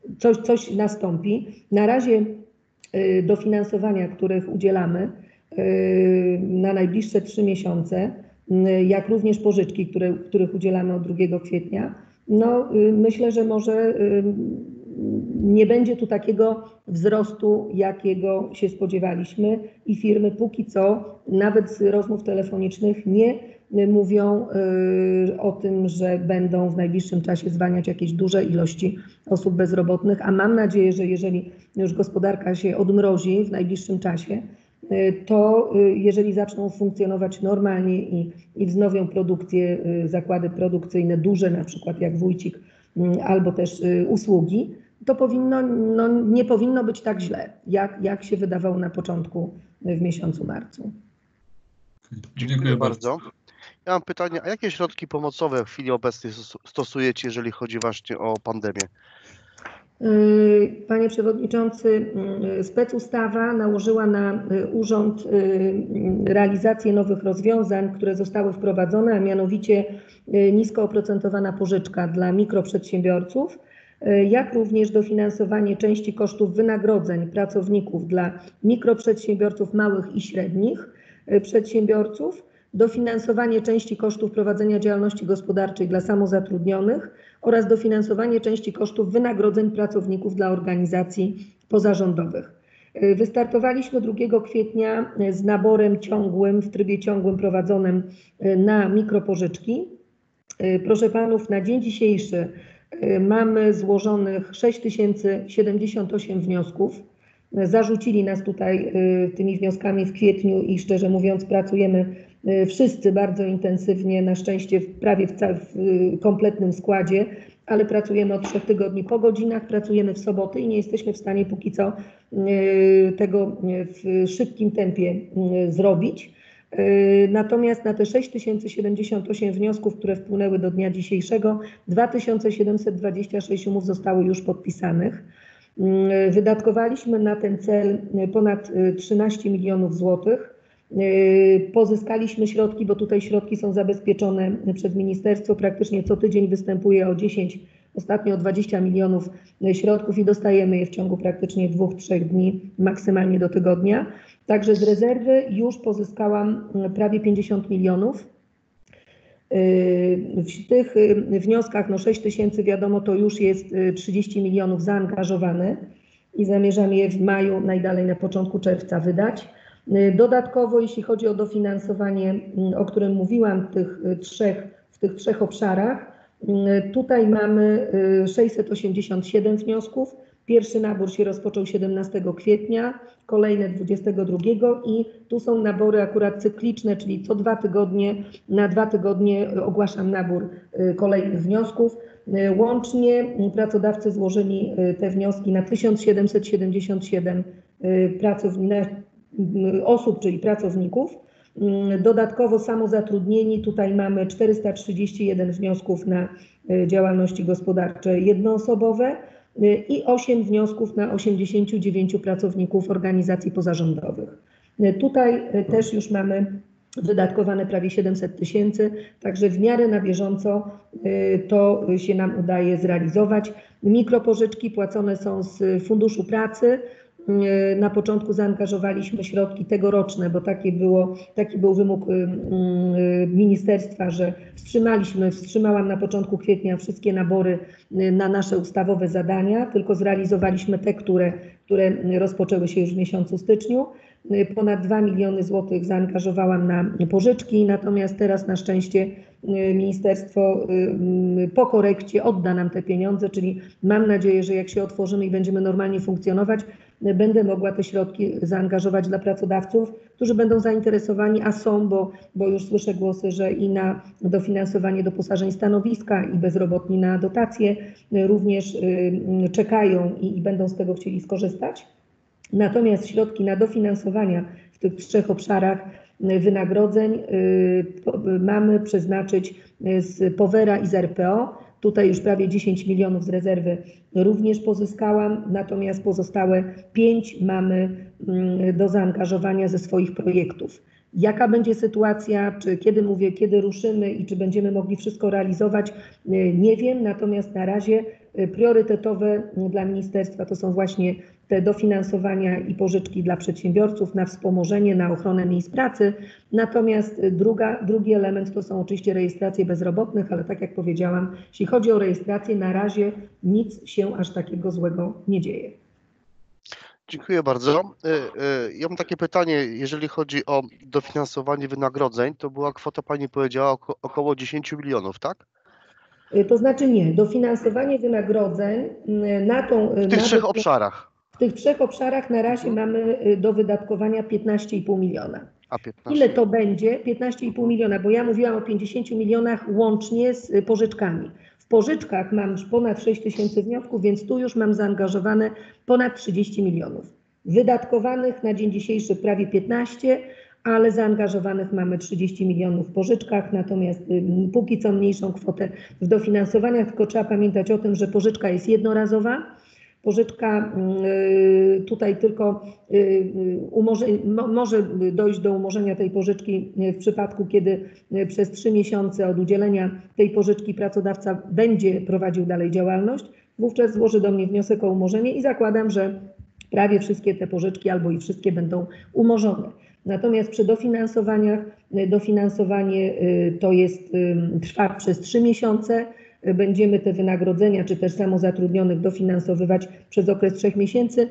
coś, coś nastąpi. Na razie dofinansowania, których udzielamy na najbliższe trzy miesiące, jak również pożyczki, które, których udzielamy od drugiego kwietnia, no myślę, że może nie będzie tu takiego wzrostu, jakiego się spodziewaliśmy i firmy póki co, nawet z rozmów telefonicznych, nie mówią o tym, że będą w najbliższym czasie zwalniać jakieś duże ilości osób bezrobotnych, a mam nadzieję, że jeżeli już gospodarka się odmrozi w najbliższym czasie, to jeżeli zaczną funkcjonować normalnie i, i wznowią produkcję, zakłady produkcyjne duże, na przykład jak Wójcik, albo też usługi, to powinno, no, nie powinno być tak źle, jak, jak się wydawało na początku w miesiącu marcu. Dziękuję bardzo. Ja mam pytanie, a jakie środki pomocowe w chwili obecnej stosujecie, jeżeli chodzi właśnie o pandemię? Panie Przewodniczący, specustawa nałożyła na Urząd realizację nowych rozwiązań, które zostały wprowadzone, a mianowicie nisko oprocentowana pożyczka dla mikroprzedsiębiorców, jak również dofinansowanie części kosztów wynagrodzeń pracowników dla mikroprzedsiębiorców, małych i średnich przedsiębiorców, dofinansowanie części kosztów prowadzenia działalności gospodarczej dla samozatrudnionych oraz dofinansowanie części kosztów wynagrodzeń pracowników dla organizacji pozarządowych. Wystartowaliśmy drugiego kwietnia z naborem ciągłym, w trybie ciągłym prowadzonym na mikropożyczki. Proszę Panów, na dzień dzisiejszy mamy złożonych sześć tysięcy siedemdziesiąt osiem wniosków. Zarzucili nas tutaj tymi wnioskami w kwietniu i szczerze mówiąc pracujemy wszyscy bardzo intensywnie, na szczęście prawie w, w kompletnym składzie, ale pracujemy od trzech tygodni po godzinach, pracujemy w soboty i nie jesteśmy w stanie póki co tego w szybkim tempie zrobić. Natomiast na te sześć tysięcy siedemdziesiąt osiem wniosków, które wpłynęły do dnia dzisiejszego, dwa tysiące siedemset dwadzieścia sześć umów zostało już podpisanych. Wydatkowaliśmy na ten cel ponad trzynaście milionów złotych. Pozyskaliśmy środki, bo tutaj środki są zabezpieczone przez ministerstwo. Praktycznie co tydzień występuje o dziesięć, ostatnio o dwadzieścia milionów środków i dostajemy je w ciągu praktycznie dwóch, trzech dni, maksymalnie do tygodnia. Także z rezerwy już pozyskałam prawie pięćdziesiąt milionów. W tych wnioskach, no sześć tysięcy wiadomo, to już jest trzydzieści milionów zaangażowane i zamierzam je w maju, najdalej na początku czerwca wydać. Dodatkowo, jeśli chodzi o dofinansowanie, o którym mówiłam, tych trzech, w tych trzech obszarach, tutaj mamy sześćset osiemdziesiąt siedem wniosków. Pierwszy nabór się rozpoczął siedemnastego kwietnia, kolejne dwudziestego drugiego i tu są nabory akurat cykliczne, czyli co dwa tygodnie, na dwa tygodnie ogłaszam nabór kolejnych wniosków. Łącznie pracodawcy złożyli te wnioski na tysiąc siedemset siedemdziesiąt siedem pracowników, osób, czyli pracowników. Dodatkowo samozatrudnieni, tutaj mamy czterysta trzydzieści jeden wniosków na działalności gospodarcze jednoosobowe i osiem wniosków na osiemdziesięciu dziewięciu pracowników organizacji pozarządowych. Tutaj też już mamy wydatkowane prawie siedemset tysięcy, także w miarę na bieżąco to się nam udaje zrealizować. Mikropożyczki płacone są z Funduszu Pracy. Na początku zaangażowaliśmy środki tegoroczne, bo taki, było, taki był wymóg ministerstwa, że wstrzymaliśmy, wstrzymałam na początku kwietnia wszystkie nabory na nasze ustawowe zadania, tylko zrealizowaliśmy te, które, które rozpoczęły się już w miesiącu styczniu. Ponad dwa miliony złotych zaangażowałam na pożyczki, natomiast teraz na szczęście ministerstwo po korekcie odda nam te pieniądze, czyli mam nadzieję, że jak się otworzymy i będziemy normalnie funkcjonować, będę mogła te środki zaangażować dla pracodawców, którzy będą zainteresowani, a są, bo, bo już słyszę głosy, że i na dofinansowanie doposażeń stanowiska i bezrobotni na dotacje również czekają i, i będą z tego chcieli skorzystać. Natomiast środki na dofinansowania w tych trzech obszarach wynagrodzeń mamy przeznaczyć z Powera i z R P O. Tutaj już prawie dziesięć milionów z rezerwy również pozyskałam, natomiast pozostałe pięć mamy do zaangażowania ze swoich projektów. Jaka będzie sytuacja, czy kiedy mówię, kiedy ruszymy i czy będziemy mogli wszystko realizować, nie wiem, natomiast na razie priorytetowe dla ministerstwa to są właśnie te dofinansowania i pożyczki dla przedsiębiorców na wspomożenie, na ochronę miejsc pracy. Natomiast druga, drugi element to są oczywiście rejestracje bezrobotnych, ale tak jak powiedziałam, jeśli chodzi o rejestrację, na razie nic się aż takiego złego nie dzieje. Dziękuję bardzo. Ja mam takie pytanie, jeżeli chodzi o dofinansowanie wynagrodzeń, to była kwota, pani powiedziała, oko- około dziesięć milionów, tak? To znaczy nie, dofinansowanie wynagrodzeń na tą... W tych na trzech do- obszarach. W tych trzech obszarach na razie mamy do wydatkowania piętnaście i pół miliona. A piętnaście. Ile to będzie? piętnaście i pół miliona, bo ja mówiłam o pięćdziesięciu milionach łącznie z pożyczkami. W pożyczkach mam już ponad sześć tysięcy wniosków, więc tu już mam zaangażowane ponad trzydzieści milionów. Wydatkowanych na dzień dzisiejszy prawie piętnaście, ale zaangażowanych mamy trzydzieści milionów w pożyczkach, natomiast y, póki co mniejszą kwotę w dofinansowaniach, tylko trzeba pamiętać o tym, że pożyczka jest jednorazowa. Pożyczka y, tutaj tylko y, umorze, mo, może dojść do umorzenia tej pożyczki w przypadku, kiedy y, przez trzy miesiące od udzielenia tej pożyczki pracodawca będzie prowadził dalej działalność. Wówczas złoży do mnie wniosek o umorzenie i zakładam, że prawie wszystkie te pożyczki albo i wszystkie będą umorzone. Natomiast przy dofinansowaniach, dofinansowanie to jest, trwa przez trzy miesiące. Będziemy te wynagrodzenia, czy też samozatrudnionych dofinansowywać przez okres trzech miesięcy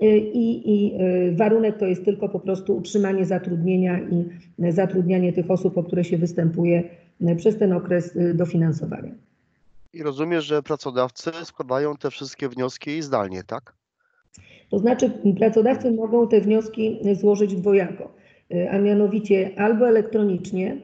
i, i warunek to jest tylko po prostu utrzymanie zatrudnienia i zatrudnianie tych osób, o które się występuje przez ten okres dofinansowania. I rozumiem, że pracodawcy składają te wszystkie wnioski zdalnie, tak? To znaczy pracodawcy mogą te wnioski złożyć dwojako, a mianowicie albo elektronicznie,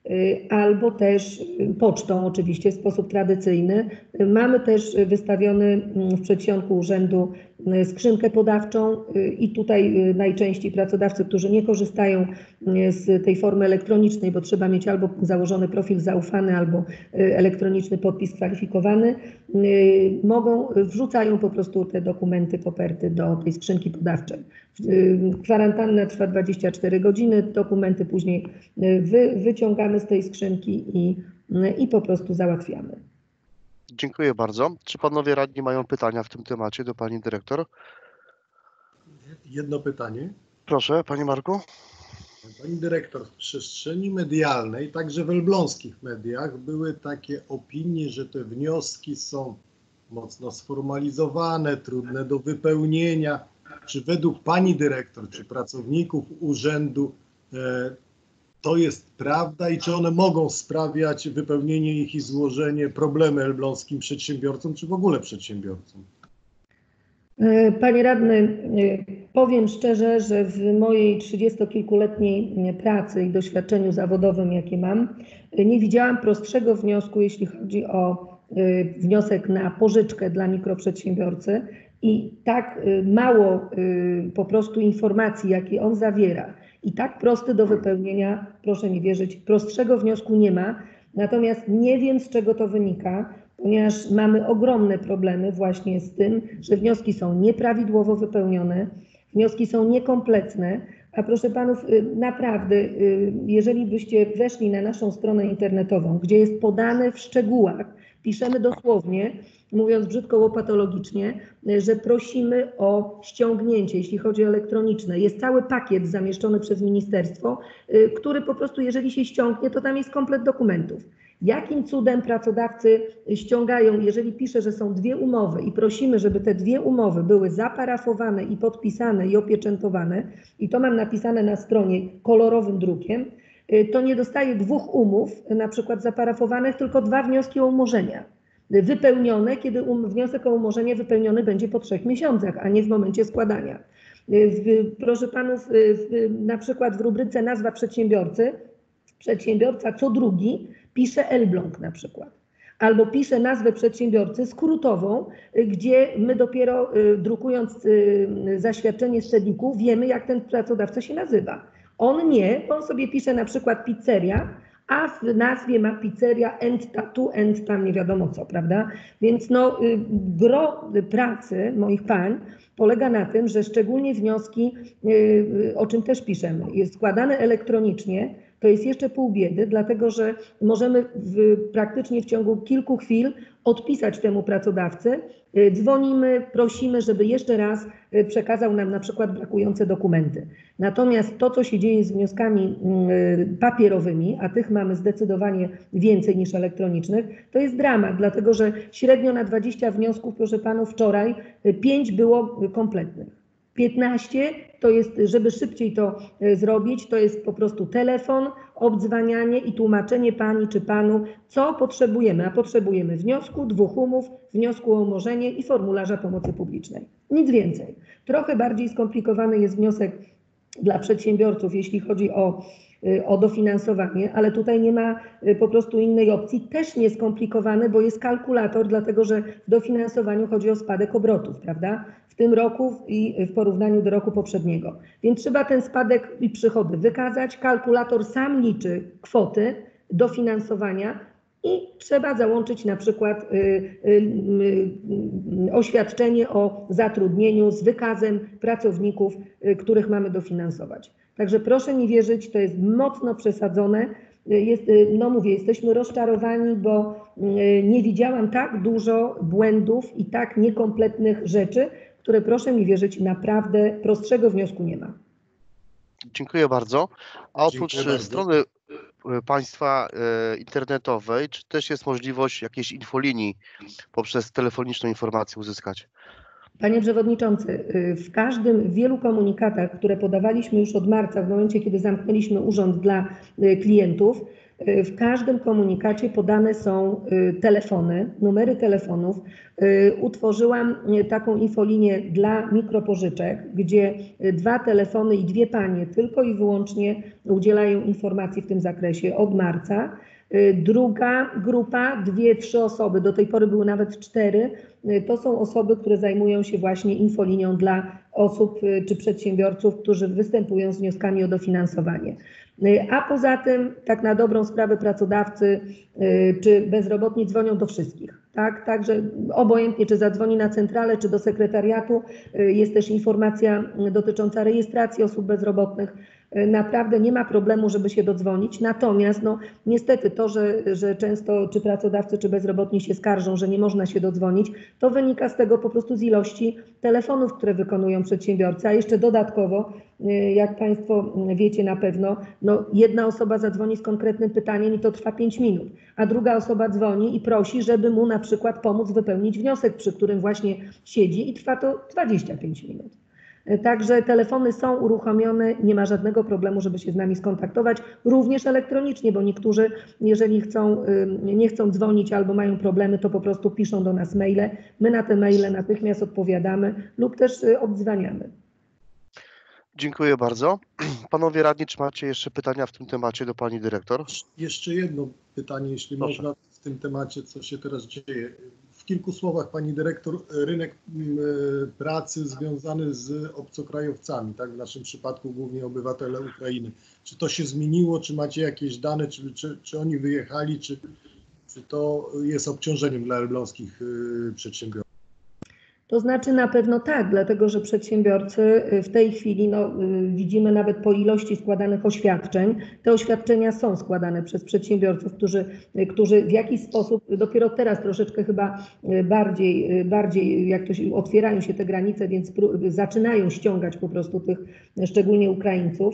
albo też pocztą oczywiście w sposób tradycyjny. Mamy też wystawiony w przedsionku urzędu skrzynkę podawczą i tutaj najczęściej pracodawcy, którzy nie korzystają z tej formy elektronicznej, bo trzeba mieć albo założony profil zaufany, albo elektroniczny podpis kwalifikowany, mogą, wrzucają po prostu te dokumenty, koperty do tej skrzynki podawczej. Kwarantanna trwa dwadzieścia cztery godziny, dokumenty później wy, wyciągamy z tej skrzynki i, i po prostu załatwiamy. Dziękuję bardzo. Czy panowie radni mają pytania w tym temacie do pani dyrektor? Jedno pytanie. Proszę, panie Marku. Pani dyrektor, w przestrzeni medialnej, także w elbląskich mediach, były takie opinie, że te wnioski są mocno sformalizowane, trudne do wypełnienia. Czy według pani dyrektor, czy pracowników urzędu e, to jest prawda i czy one mogą sprawiać wypełnienie ich i złożenie problemy elbląskim przedsiębiorcom, czy w ogóle przedsiębiorcom? Panie radny, powiem szczerze, że w mojej trzydziestokilkuletniej pracy i doświadczeniu zawodowym, jakie mam, nie widziałam prostszego wniosku, jeśli chodzi o wniosek na pożyczkę dla mikroprzedsiębiorcy i tak mało po prostu informacji, jakie on zawiera i tak prosty do wypełnienia, proszę mi wierzyć, prostszego wniosku nie ma. Natomiast nie wiem, z czego to wynika, ponieważ mamy ogromne problemy właśnie z tym, że wnioski są nieprawidłowo wypełnione, wnioski są niekompletne, a proszę panów, naprawdę, jeżeli byście weszli na naszą stronę internetową, gdzie jest podane w szczegółach, piszemy dosłownie, mówiąc brzydko łopatologicznie, że prosimy o ściągnięcie, jeśli chodzi o elektroniczne. Jest cały pakiet zamieszczony przez ministerstwo, który po prostu, jeżeli się ściągnie, to tam jest komplet dokumentów. Jakim cudem pracodawcy ściągają, jeżeli pisze, że są dwie umowy i prosimy, żeby te dwie umowy były zaparafowane i podpisane i opieczętowane, i to mam napisane na stronie kolorowym drukiem, to nie dostaje dwóch umów, na przykład zaparafowanych, tylko dwa wnioski o umorzenia. Wypełnione, kiedy um, wniosek o umorzenie wypełniony będzie po trzech miesiącach, a nie w momencie składania. W, proszę panów, w, na przykład w rubryce nazwa przedsiębiorcy, przedsiębiorca co drugi pisze Elbląg na przykład. Albo pisze nazwę przedsiębiorcy skrótową, gdzie my dopiero drukując zaświadczenie z cegiku wiemy, jak ten pracodawca się nazywa. On nie, on sobie pisze na przykład pizzeria, a w nazwie ma pizzeria and tattoo and tam nie wiadomo co, prawda? Więc no, y, gro pracy moich pań polega na tym, że szczególnie wnioski, y, y, o czym też piszemy, jest składane elektronicznie, to jest jeszcze pół biedy, dlatego że możemy w, praktycznie w ciągu kilku chwil odpisać temu pracodawcy. Y, Dzwonimy, prosimy, żeby jeszcze raz y, przekazał nam na przykład brakujące dokumenty. Natomiast to, co się dzieje z wnioskami y, papierowymi, a tych mamy zdecydowanie więcej niż elektronicznych, to jest dramat, dlatego że średnio na dwadzieścia wniosków, proszę panów, wczoraj y, pięć było y, kompletnych. piętnaście to jest, żeby szybciej to y, zrobić, to jest po prostu telefon, obdzwanianie i tłumaczenie pani czy panu, co potrzebujemy. A potrzebujemy wniosku, dwóch umów, wniosku o umorzenie i formularza pomocy publicznej. Nic więcej. Trochę bardziej skomplikowany jest wniosek dla przedsiębiorców, jeśli chodzi o, y, o dofinansowanie, ale tutaj nie ma y, po prostu innej opcji. Też nieskomplikowany, bo jest kalkulator, dlatego że w dofinansowaniu chodzi o spadek obrotów, prawda? W tym roku i w porównaniu do roku poprzedniego. Więc trzeba ten spadek i przychody wykazać. Kalkulator sam liczy kwoty dofinansowania i trzeba załączyć na przykład y, y, y, oświadczenie o zatrudnieniu z wykazem pracowników, y, których mamy dofinansować. Także proszę mi wierzyć, to jest mocno przesadzone. Jest, no mówię, jesteśmy rozczarowani, bo y, nie widziałam tak dużo błędów i tak niekompletnych rzeczy, które proszę mi wierzyć, naprawdę prostszego wniosku nie ma. Dziękuję bardzo. A oprócz Dziękuję bardzo. strony e, państwa e, internetowej, czy też jest możliwość jakiejś infolinii poprzez telefoniczną informację uzyskać? Panie Przewodniczący, y, w każdym, w wielu komunikatach, które podawaliśmy już od marca, w momencie, kiedy zamknęliśmy urząd dla y, klientów, y, w każdym komunikacie podane są y, telefony, numery telefonów. Y, Utworzyłam y, taką infolinię dla mikropożyczek, gdzie y, dwa telefony i dwie panie tylko i wyłącznie udzielają informacji w tym zakresie od marca. Y, Druga grupa, dwie, trzy osoby, do tej pory były nawet cztery, y, to są osoby, które zajmują się właśnie infolinią dla osób y, czy przedsiębiorców, którzy występują z wnioskami o dofinansowanie. Y, A poza tym, tak na dobrą sprawę, pracodawcy y, czy bezrobotni dzwonią do wszystkich. Tak, także obojętnie, czy zadzwoni na centralę, czy do sekretariatu, y, jest też informacja y, dotycząca rejestracji osób bezrobotnych. Y, Naprawdę nie ma problemu, żeby się dodzwonić. Natomiast no, niestety to, że, że często czy pracodawcy, czy bezrobotni się skarżą, że nie można się dodzwonić, to wynika z tego po prostu z ilości telefonów, które wykonują przedsiębiorcy. A jeszcze dodatkowo, y, jak Państwo wiecie na pewno, no, jedna osoba zadzwoni z konkretnym pytaniem i to trwa pięć minut, a druga osoba dzwoni i prosi, żeby mu na przykład pomóc wypełnić wniosek, przy którym właśnie siedzi i trwa to dwadzieścia pięć minut. Także telefony są uruchomione, nie ma żadnego problemu, żeby się z nami skontaktować, również elektronicznie, bo niektórzy, jeżeli chcą, nie chcą dzwonić albo mają problemy, to po prostu piszą do nas maile. My na te maile natychmiast odpowiadamy lub też oddzwaniamy. Dziękuję bardzo. Panowie radni, czy macie jeszcze pytania w tym temacie do pani dyrektor? Jeszcze jedno pytanie, jeśli Proszę. można, w tym temacie, co się teraz dzieje. W kilku słowach, pani dyrektor, rynek m, pracy związany z obcokrajowcami, tak, w naszym przypadku głównie obywatele Ukrainy. Czy to się zmieniło, czy macie jakieś dane, czy, czy, czy oni wyjechali, czy, czy to jest obciążeniem dla elbląskich y, przedsiębiorców? To znaczy na pewno tak, dlatego że przedsiębiorcy w tej chwili, no, widzimy nawet po ilości składanych oświadczeń, te oświadczenia są składane przez przedsiębiorców, którzy, którzy w jakiś sposób dopiero teraz troszeczkę chyba bardziej, bardziej jak to się, otwierają się te granice, więc pró- zaczynają ściągać po prostu tych szczególnie Ukraińców.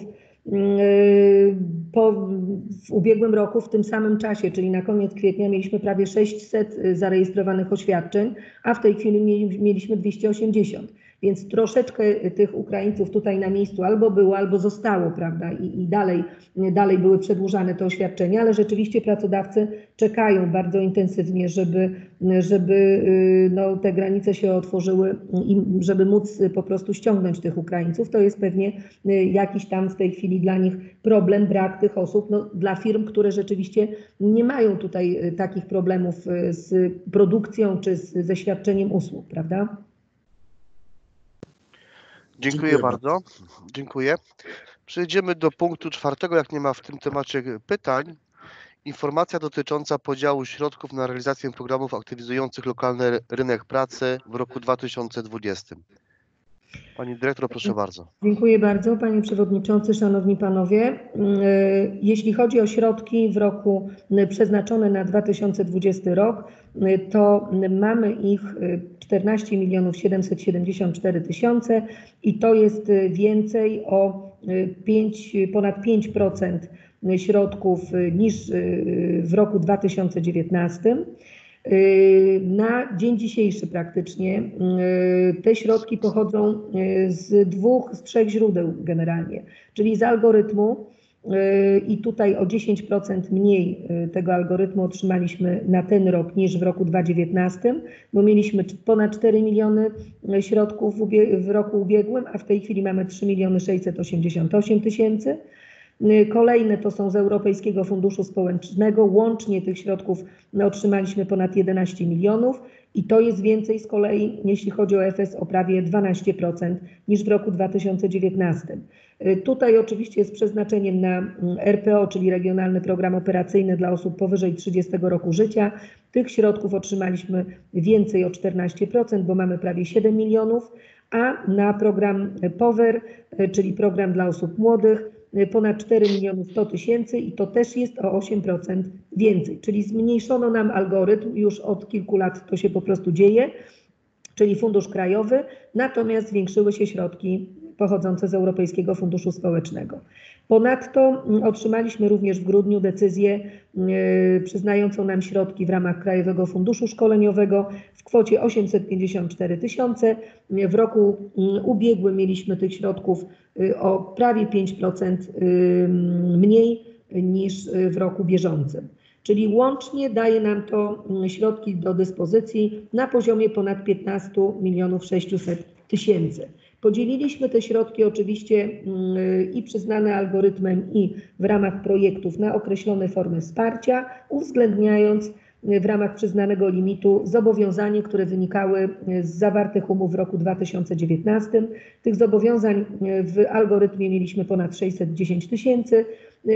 Po, w ubiegłym roku, w tym samym czasie, czyli na koniec kwietnia, mieliśmy prawie sześćset zarejestrowanych oświadczeń, a w tej chwili mieli, mieliśmy dwieście osiemdziesiąt. Więc troszeczkę tych Ukraińców tutaj na miejscu albo było, albo zostało, prawda, i, i dalej, dalej były przedłużane te oświadczenia, ale rzeczywiście pracodawcy czekają bardzo intensywnie, żeby, żeby no, te granice się otworzyły i żeby móc po prostu ściągnąć tych Ukraińców. To jest pewnie jakiś tam w tej chwili dla nich problem, brak tych osób, no, dla firm, które rzeczywiście nie mają tutaj takich problemów z produkcją czy z, ze świadczeniem usług, prawda? Dziękuję, Dziękuję bardzo. Dziękuję. Przejdziemy do punktu czwartego, jak nie ma w tym temacie pytań. Informacja dotycząca podziału środków na realizację programów aktywizujących lokalny rynek pracy w roku dwa tysiące dwudziestym. Pani dyrektor, proszę bardzo. Dziękuję bardzo, panie przewodniczący, szanowni panowie. Jeśli chodzi o środki w roku przeznaczone na dwa tysiące dwudziesty rok, to mamy ich czternaście milionów siedemset siedemdziesiąt cztery tysiące i to jest więcej o pięć, ponad pięć procent środków niż w roku dwa tysiące dziewiętnastym. Na dzień dzisiejszy praktycznie te środki pochodzą z dwóch, z trzech źródeł generalnie, czyli z algorytmu i tutaj o dziesięć procent mniej tego algorytmu otrzymaliśmy na ten rok niż w roku dwa tysiące dziewiętnastym, bo mieliśmy ponad cztery miliony środków w roku ubiegłym, a w tej chwili mamy trzy miliony sześćset osiemdziesiąt osiem tysięcy. Kolejne to są z Europejskiego Funduszu Społecznego. Łącznie tych środków otrzymaliśmy ponad jedenaście milionów i to jest więcej z kolei, jeśli chodzi o F S, o prawie dwanaście procent niż w roku dwa tysiące dziewiętnastym. Tutaj oczywiście z przeznaczeniem na R P O, czyli Regionalny Program Operacyjny dla osób powyżej trzydziestego roku życia. Tych środków otrzymaliśmy więcej o czternaście procent, bo mamy prawie siedem milionów, a na program POWER, czyli program dla osób młodych, ponad cztery miliony sto tysięcy i to też jest o osiem procent więcej, czyli zmniejszono nam algorytm, już od kilku lat to się po prostu dzieje, czyli Fundusz Krajowy, natomiast zwiększyły się środki pochodzące z Europejskiego Funduszu Społecznego. Ponadto otrzymaliśmy również w grudniu decyzję yy, przyznającą nam środki w ramach Krajowego Funduszu Szkoleniowego w kwocie osiemset pięćdziesiąt cztery tysiące. W roku yy, ubiegłym mieliśmy tych środków yy, o prawie pięć procent yy, mniej niż w roku bieżącym. Czyli łącznie daje nam to środki do dyspozycji na poziomie ponad piętnaście milionów sześćset tysięcy. Podzieliliśmy te środki oczywiście i przyznane algorytmem i w ramach projektów na określone formy wsparcia, uwzględniając w ramach przyznanego limitu zobowiązania, które wynikały z zawartych umów w roku dwa tysiące dziewiętnastym. Tych zobowiązań w algorytmie mieliśmy ponad sześćset dziesięć tysięcy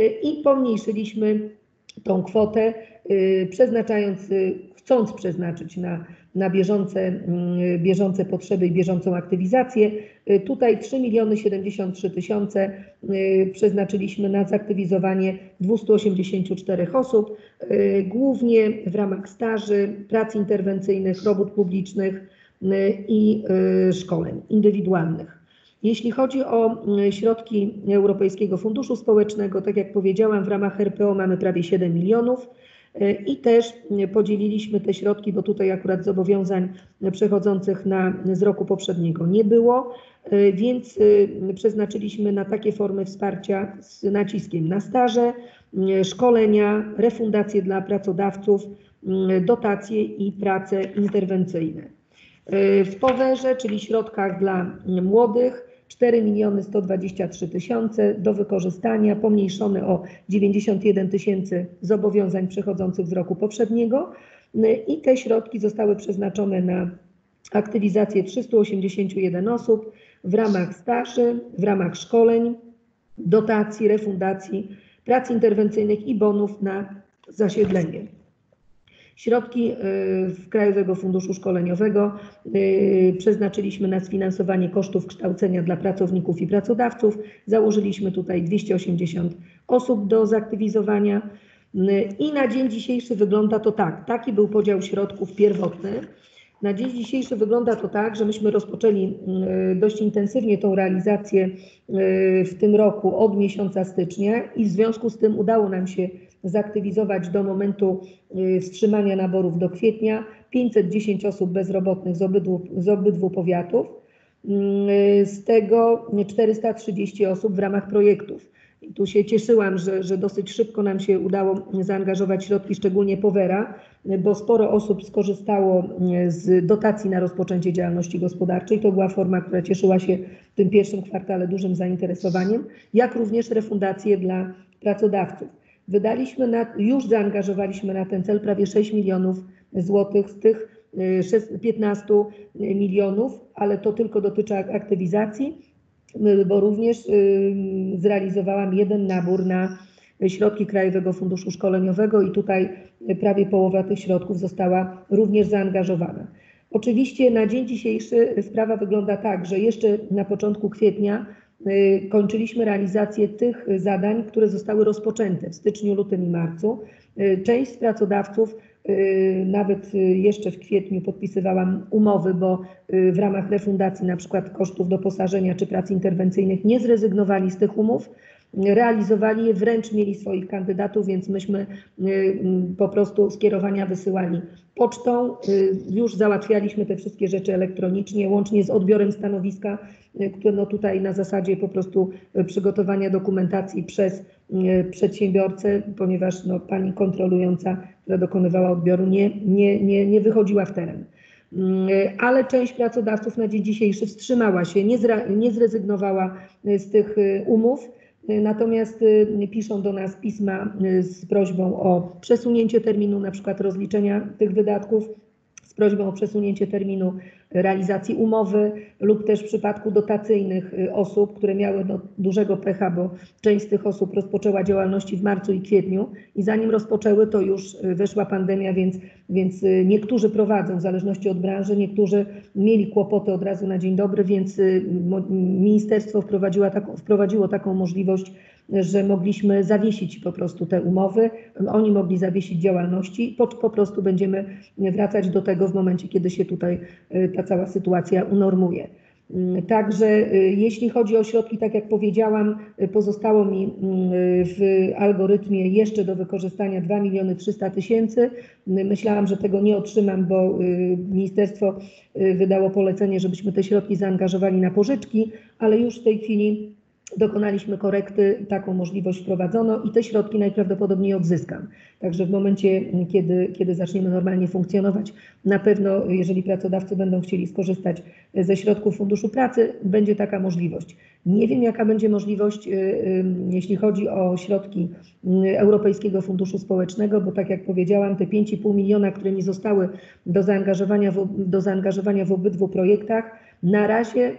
i pomniejszyliśmy tą kwotę, przeznaczając, chcąc przeznaczyć na, na bieżące, bieżące potrzeby i bieżącą aktywizację. Tutaj trzy miliony siedemdziesiąt trzy tysiące przeznaczyliśmy na zaktywizowanie dwieście osiemdziesiąt cztery osób, głównie w ramach staży, prac interwencyjnych, robót publicznych i szkoleń indywidualnych. Jeśli chodzi o środki Europejskiego Funduszu Społecznego, tak jak powiedziałam, w ramach R P O mamy prawie siedem milionów i też podzieliliśmy te środki, bo tutaj akurat zobowiązań przechodzących na, z roku poprzedniego nie było, więc przeznaczyliśmy na takie formy wsparcia z naciskiem na staże, szkolenia, refundacje dla pracodawców, dotacje i prace interwencyjne. W powerze, czyli środkach dla młodych, cztery miliony sto dwadzieścia trzy tysiące do wykorzystania, pomniejszone o dziewięćdziesiąt jeden tysięcy zobowiązań przechodzących z roku poprzedniego i te środki zostały przeznaczone na aktywizację trzysta osiemdziesiąt jeden osób w ramach staży, w ramach szkoleń, dotacji, refundacji, prac interwencyjnych i bonów na zasiedlenie. Środki w Krajowego Funduszu Szkoleniowego przeznaczyliśmy na sfinansowanie kosztów kształcenia dla pracowników i pracodawców. Założyliśmy tutaj dwieście osiemdziesiąt osób do zaktywizowania i na dzień dzisiejszy wygląda to tak. Taki był podział środków pierwotny. Na dzień dzisiejszy wygląda to tak, że myśmy rozpoczęli dość intensywnie tą realizację w tym roku od miesiąca stycznia i w związku z tym udało nam się zaktywizować do momentu wstrzymania naborów do kwietnia pięćset dziesięć osób bezrobotnych z obydwu, z obydwu powiatów, z tego czterysta trzydzieści osób w ramach projektów. I tu się cieszyłam, że, że dosyć szybko nam się udało zaangażować środki, szczególnie Powera, bo sporo osób skorzystało z dotacji na rozpoczęcie działalności gospodarczej. To była forma, która cieszyła się w tym pierwszym kwartale dużym zainteresowaniem, jak również refundacje dla pracodawców. Wydaliśmy na, już zaangażowaliśmy na ten cel prawie sześć milionów złotych, z tych piętnaście milionów, ale to tylko dotyczy aktywizacji, bo również zrealizowałam jeden nabór na środki Krajowego Funduszu Szkoleniowego i tutaj prawie połowa tych środków została również zaangażowana. Oczywiście na dzień dzisiejszy sprawa wygląda tak, że jeszcze na początku kwietnia kończyliśmy realizację tych zadań, które zostały rozpoczęte w styczniu, lutym i marcu. Część z pracodawców nawet jeszcze w kwietniu podpisywałam umowy, bo w ramach refundacji na przykład kosztów doposażenia czy prac interwencyjnych nie zrezygnowali z tych umów, realizowali je, wręcz mieli swoich kandydatów, więc myśmy po prostu skierowania wysyłali pocztą. Już załatwialiśmy te wszystkie rzeczy elektronicznie, łącznie z odbiorem stanowiska, które no tutaj na zasadzie po prostu przygotowania dokumentacji przez przedsiębiorcę, ponieważ no pani kontrolująca, która dokonywała odbioru, nie, nie, nie, nie wychodziła w teren. Ale część pracodawców na dzień dzisiejszy wstrzymała się, nie, zra, nie zrezygnowała z tych umów. Natomiast piszą do nas pisma z prośbą o przesunięcie terminu na przykład rozliczenia tych wydatków, z prośbą o przesunięcie terminu realizacji umowy lub też w przypadku dotacyjnych osób, które miały no, dużego pecha, bo część z tych osób rozpoczęła działalności w marcu i kwietniu i zanim rozpoczęły, to już weszła pandemia, więc, więc niektórzy prowadzą w zależności od branży, niektórzy mieli kłopoty od razu na dzień dobry, więc ministerstwo wprowadziło taką, wprowadziło taką możliwość, że mogliśmy zawiesić po prostu te umowy, oni mogli zawiesić działalności, po, po prostu będziemy wracać do tego w momencie, kiedy się tutaj ta cała sytuacja unormuje. Także jeśli chodzi o środki, tak jak powiedziałam, pozostało mi w algorytmie jeszcze do wykorzystania dwa miliony trzysta tysięcy. Myślałam, że tego nie otrzymam, bo ministerstwo wydało polecenie, żebyśmy te środki zaangażowali na pożyczki, ale już w tej chwili dokonaliśmy korekty, taką możliwość wprowadzono i te środki najprawdopodobniej odzyskam. Także w momencie, kiedy, kiedy zaczniemy normalnie funkcjonować, na pewno, jeżeli pracodawcy będą chcieli skorzystać ze środków Funduszu Pracy, będzie taka możliwość. Nie wiem, jaka będzie możliwość, jeśli chodzi o środki Europejskiego Funduszu Społecznego, bo tak jak powiedziałam, te pięć i pół miliona, które mi zostały do zaangażowania w, do zaangażowania w obydwu projektach, na razie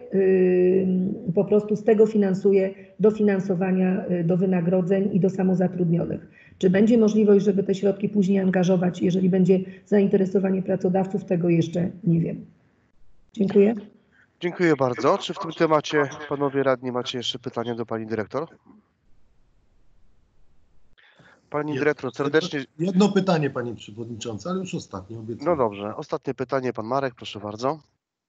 y, po prostu z tego finansuję dofinansowania y, do wynagrodzeń i do samozatrudnionych. Czy będzie możliwość, żeby te środki później angażować, jeżeli będzie zainteresowanie pracodawców, tego jeszcze nie wiem. Dziękuję. Dziękuję bardzo. Czy w tym temacie panowie radni macie jeszcze pytania do pani dyrektor? Pani dyrektor, serdecznie... Jedno pytanie, pani przewodnicząca, ale już ostatnie, obiecuję. No dobrze. Ostatnie pytanie, pan Marek, proszę bardzo.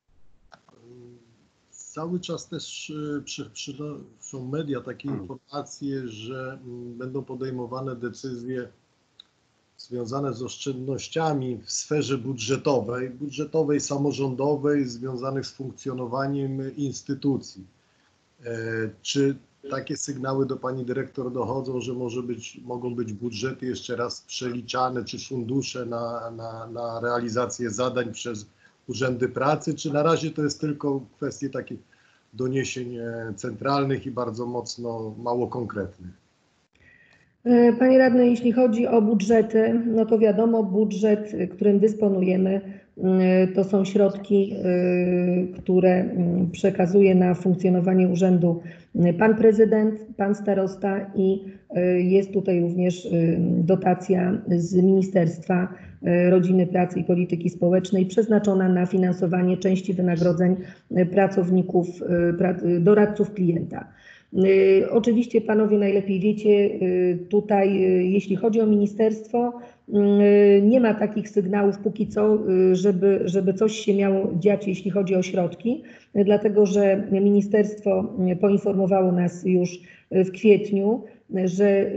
Cały czas też przy, przynoszą media takie informacje, że będą podejmowane decyzje związane z oszczędnościami w sferze budżetowej, budżetowej, samorządowej, związanych z funkcjonowaniem instytucji. Czy takie sygnały do pani dyrektor dochodzą, że może być, mogą być budżety jeszcze raz przeliczane, czy fundusze na, na, na realizację zadań przez urzędy pracy, czy na razie to jest tylko kwestie takich doniesień centralnych i bardzo mocno mało konkretnych? Panie radny, jeśli chodzi o budżety, no to wiadomo, budżet, którym dysponujemy, to są środki, które przekazuje na funkcjonowanie urzędu pan prezydent, pan starosta i jest tutaj również dotacja z Ministerstwa Rodziny, Pracy i Polityki Społecznej przeznaczona na finansowanie części wynagrodzeń pracowników, doradców klienta. Oczywiście panowie najlepiej wiecie, tutaj jeśli chodzi o ministerstwo, nie ma takich sygnałów póki co, żeby, żeby coś się miało dziać, jeśli chodzi o środki, dlatego że ministerstwo poinformowało nas już w kwietniu, że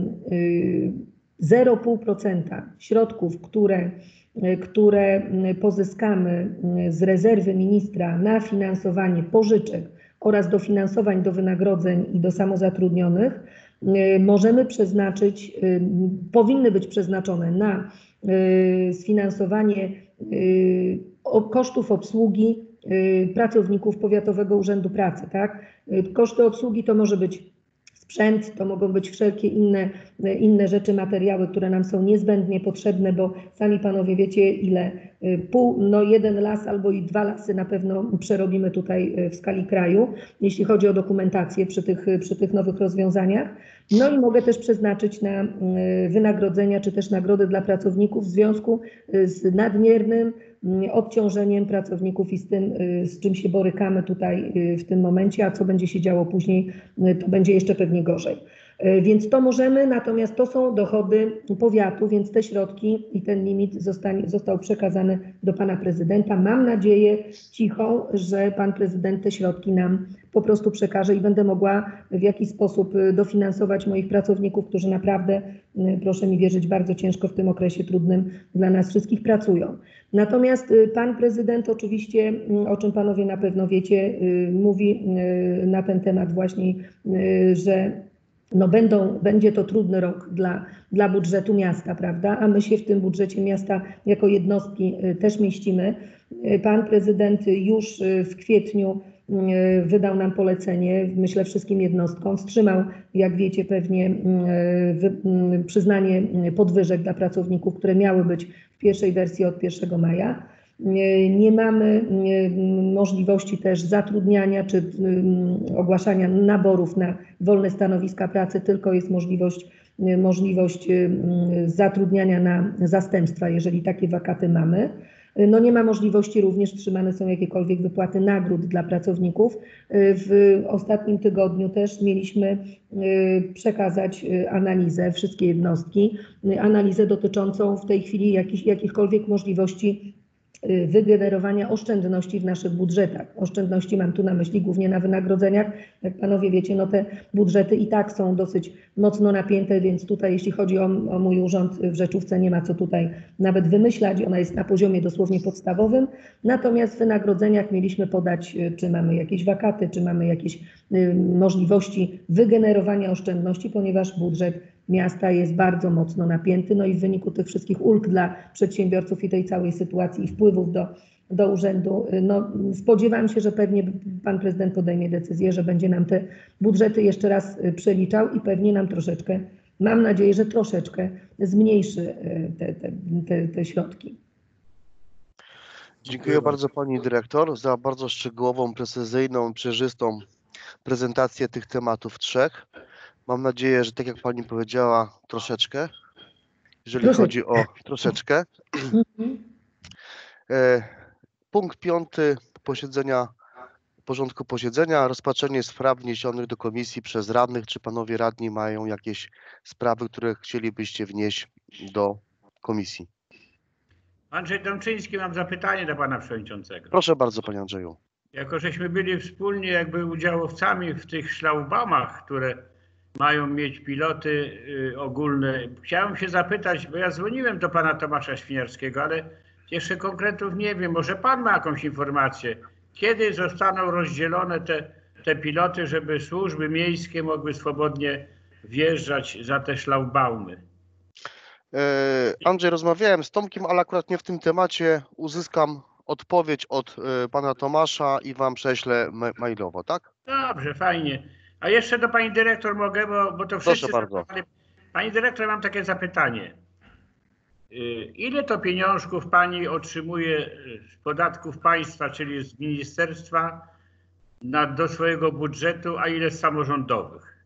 zero przecinek pięć procent środków, które, które pozyskamy z rezerwy ministra na finansowanie pożyczek oraz dofinansowań do wynagrodzeń i do samozatrudnionych możemy przeznaczyć, powinny być przeznaczone na sfinansowanie kosztów obsługi pracowników Powiatowego Urzędu Pracy. Tak? Koszty obsługi to może być sprzęt, to mogą być wszelkie inne, inne rzeczy, materiały, które nam są niezbędnie potrzebne, bo sami panowie wiecie, ile pół, no jeden las albo i dwa lasy na pewno przerobimy tutaj w skali kraju, jeśli chodzi o dokumentację przy tych, przy tych nowych rozwiązaniach. No i mogę też przeznaczyć na wynagrodzenia czy też nagrody dla pracowników w związku z nadmiernym obciążeniem pracowników i z tym, z czym się borykamy tutaj w tym momencie, a co będzie się działo później, to będzie jeszcze pewnie gorzej. Więc to możemy, natomiast to są dochody powiatu, więc te środki i ten limit zostanie, został przekazany do pana prezydenta. Mam nadzieję cichą, że pan prezydent te środki nam po prostu przekaże i będę mogła w jakiś sposób dofinansować moich pracowników, którzy naprawdę, proszę mi wierzyć, bardzo ciężko w tym okresie trudnym dla nas wszystkich pracują. Natomiast pan prezydent oczywiście, o czym panowie na pewno wiecie, mówi na ten temat właśnie, że no będą, będzie to trudny rok dla, dla budżetu miasta, prawda? A my się w tym budżecie miasta jako jednostki też mieścimy. Pan prezydent już w kwietniu wydał nam polecenie, myślę wszystkim jednostkom, wstrzymał, jak wiecie pewnie, przyznanie podwyżek dla pracowników, które miały być w pierwszej wersji od pierwszego maja. Nie mamy możliwości też zatrudniania czy ogłaszania naborów na wolne stanowiska pracy, tylko jest możliwość, możliwość zatrudniania na zastępstwa, jeżeli takie wakaty mamy. No nie ma możliwości również, wstrzymane są jakiekolwiek wypłaty nagród dla pracowników. W ostatnim tygodniu też mieliśmy przekazać analizę, wszystkie jednostki, analizę dotyczącą w tej chwili jakich, jakichkolwiek możliwości wygenerowania oszczędności w naszych budżetach. Oszczędności mam tu na myśli głównie na wynagrodzeniach. Jak panowie wiecie, no te budżety i tak są dosyć mocno napięte, więc tutaj jeśli chodzi o, o mój urząd w Rzeczówce, nie ma co tutaj nawet wymyślać. Ona jest na poziomie dosłownie podstawowym. Natomiast w wynagrodzeniach mieliśmy podać, czy mamy jakieś wakaty, czy mamy jakieś y, możliwości wygenerowania oszczędności, ponieważ budżet miasta jest bardzo mocno napięty, no i w wyniku tych wszystkich ulg dla przedsiębiorców i tej całej sytuacji i wpływów do, do urzędu, no spodziewam się, że pewnie pan prezydent podejmie decyzję, że będzie nam te budżety jeszcze raz przeliczał i pewnie nam troszeczkę, mam nadzieję, że troszeczkę zmniejszy te, te, te, te środki. Dziękuję bardzo pani dyrektor za bardzo szczegółową, precyzyjną, przejrzystą prezentację tych tematów trzech. Mam nadzieję, że tak jak pani powiedziała, troszeczkę, jeżeli Troszeczkę. chodzi o troszeczkę. Mhm. E, punkt piąty posiedzenia, porządku posiedzenia, rozpatrzenie spraw wniesionych do komisji przez radnych. Czy panowie radni mają jakieś sprawy, które chcielibyście wnieść do komisji? Andrzej Dączyński, mam zapytanie do pana przewodniczącego. Proszę bardzo, panie Andrzeju. Jako żeśmy byli wspólnie jakby udziałowcami w tych szlaubamach, które mają mieć piloty y, ogólne. Chciałem się zapytać, bo ja dzwoniłem do pana Tomasza Świniarskiego, ale jeszcze konkretów nie wiem. Może pan ma jakąś informację, kiedy zostaną rozdzielone te, te piloty, żeby służby miejskie mogły swobodnie wjeżdżać za te szlaubaumy? E, Andrzej, rozmawiałem z Tomkiem, ale akurat nie w tym temacie. Uzyskam odpowiedź od e, pana Tomasza i wam prześlę ma mailowo, tak? Dobrze, fajnie. A jeszcze do pani dyrektor mogę, bo, bo to wszyscy... Proszę bardzo. Pani dyrektor, mam takie zapytanie. Ile to pieniążków pani otrzymuje z podatków państwa, czyli z ministerstwa na, do swojego budżetu, a ile z samorządowych?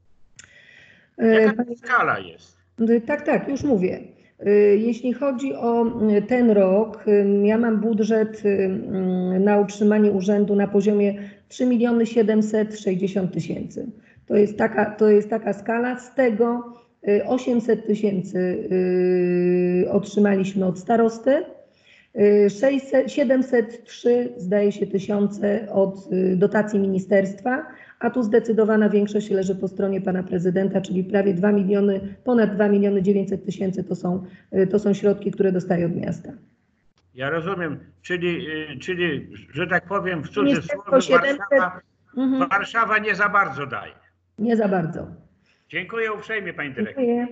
Jaka Panie, skala jest? tak, tak, już mówię. Jeśli chodzi o ten rok, ja mam budżet na utrzymanie urzędu na poziomie trzy miliony siedemset sześćdziesiąt tysięcy. To jest taka, to jest taka skala. Z tego osiemset tysięcy otrzymaliśmy od starosty, sześćset, siedemset trzy zdaje się tysiące od dotacji ministerstwa, a tu zdecydowana większość leży po stronie pana prezydenta, czyli prawie dwa miliony, ponad dwa miliony dziewięćset tysięcy to są, to są środki, które dostaje od miasta. Ja rozumiem, czyli, czyli że tak powiem w Ministerstwo cudzysłowie siedemset Warszawa, Mhm. Warszawa nie za bardzo daje. Nie za bardzo. Dziękuję uprzejmie pani dyrektor. Dziękuję.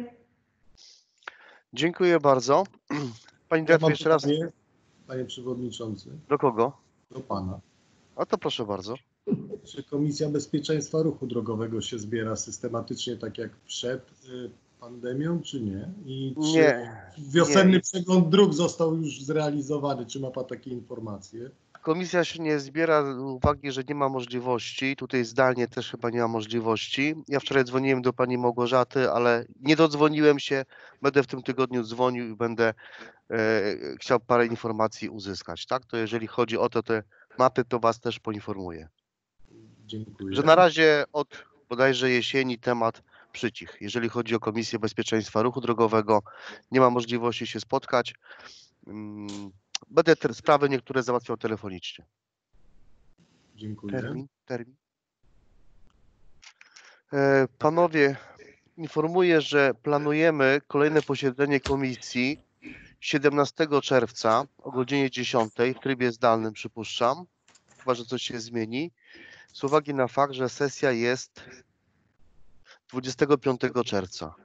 Dziękuję bardzo. Pani Ja dyrektor, mam jeszcze raz. pytanie, panie przewodniczący, Do kogo? do pana. A to proszę bardzo. Czy Komisja Bezpieczeństwa Ruchu Drogowego się zbiera systematycznie, tak jak przed y, pandemią, czy nie? I czy Nie. wiosenny nie. przegląd dróg został już zrealizowany? Czy ma Pan takie informacje? Komisja się nie zbiera z uwagi, że nie ma możliwości. Tutaj zdalnie też chyba nie ma możliwości. Ja wczoraj dzwoniłem do pani Małgorzaty, ale nie dodzwoniłem się. Będę w tym tygodniu dzwonił i będę e, chciał parę informacji uzyskać. Tak? To jeżeli chodzi o to, te mapy, to was też poinformuję. Dziękuję. Że na razie od bodajże jesieni temat przycichł. Jeżeli chodzi o Komisję Bezpieczeństwa Ruchu Drogowego, nie ma możliwości się spotkać. Mm, Będę te sprawy niektóre załatwiał telefonicznie. Dziękuję. Termin, termin. E, Panowie, informuję, że planujemy kolejne posiedzenie komisji siedemnastego czerwca o godzinie dziesiątej w trybie zdalnym, przypuszczam, chyba że coś się zmieni, z uwagi na fakt, że sesja jest dwudziestego piątego czerwca.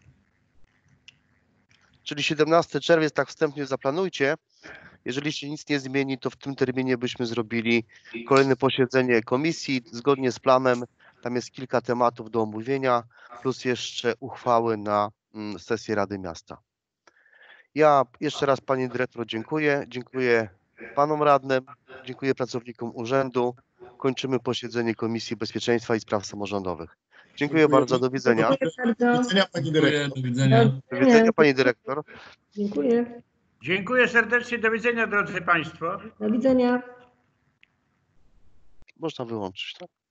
Czyli siedemnasty czerwiec, tak wstępnie zaplanujcie. Jeżeli się nic nie zmieni, to w tym terminie byśmy zrobili kolejne posiedzenie komisji zgodnie z planem. Tam jest kilka tematów do omówienia, plus jeszcze uchwały na mm, sesję Rady Miasta. Ja jeszcze raz pani dyrektor dziękuję. Dziękuję panom radnym, dziękuję pracownikom urzędu. Kończymy posiedzenie Komisji Bezpieczeństwa i Spraw Samorządowych. Dziękuję, Dziękuję. bardzo, do widzenia. Dziękuję Do bardzo. widzenia Pani Dziękuję, Dyrektor. do widzenia. Do widzenia pani dyrektor. Dziękuję. Dziękuję serdecznie. Do widzenia, drodzy Państwo. Do widzenia. Można wyłączyć, tak?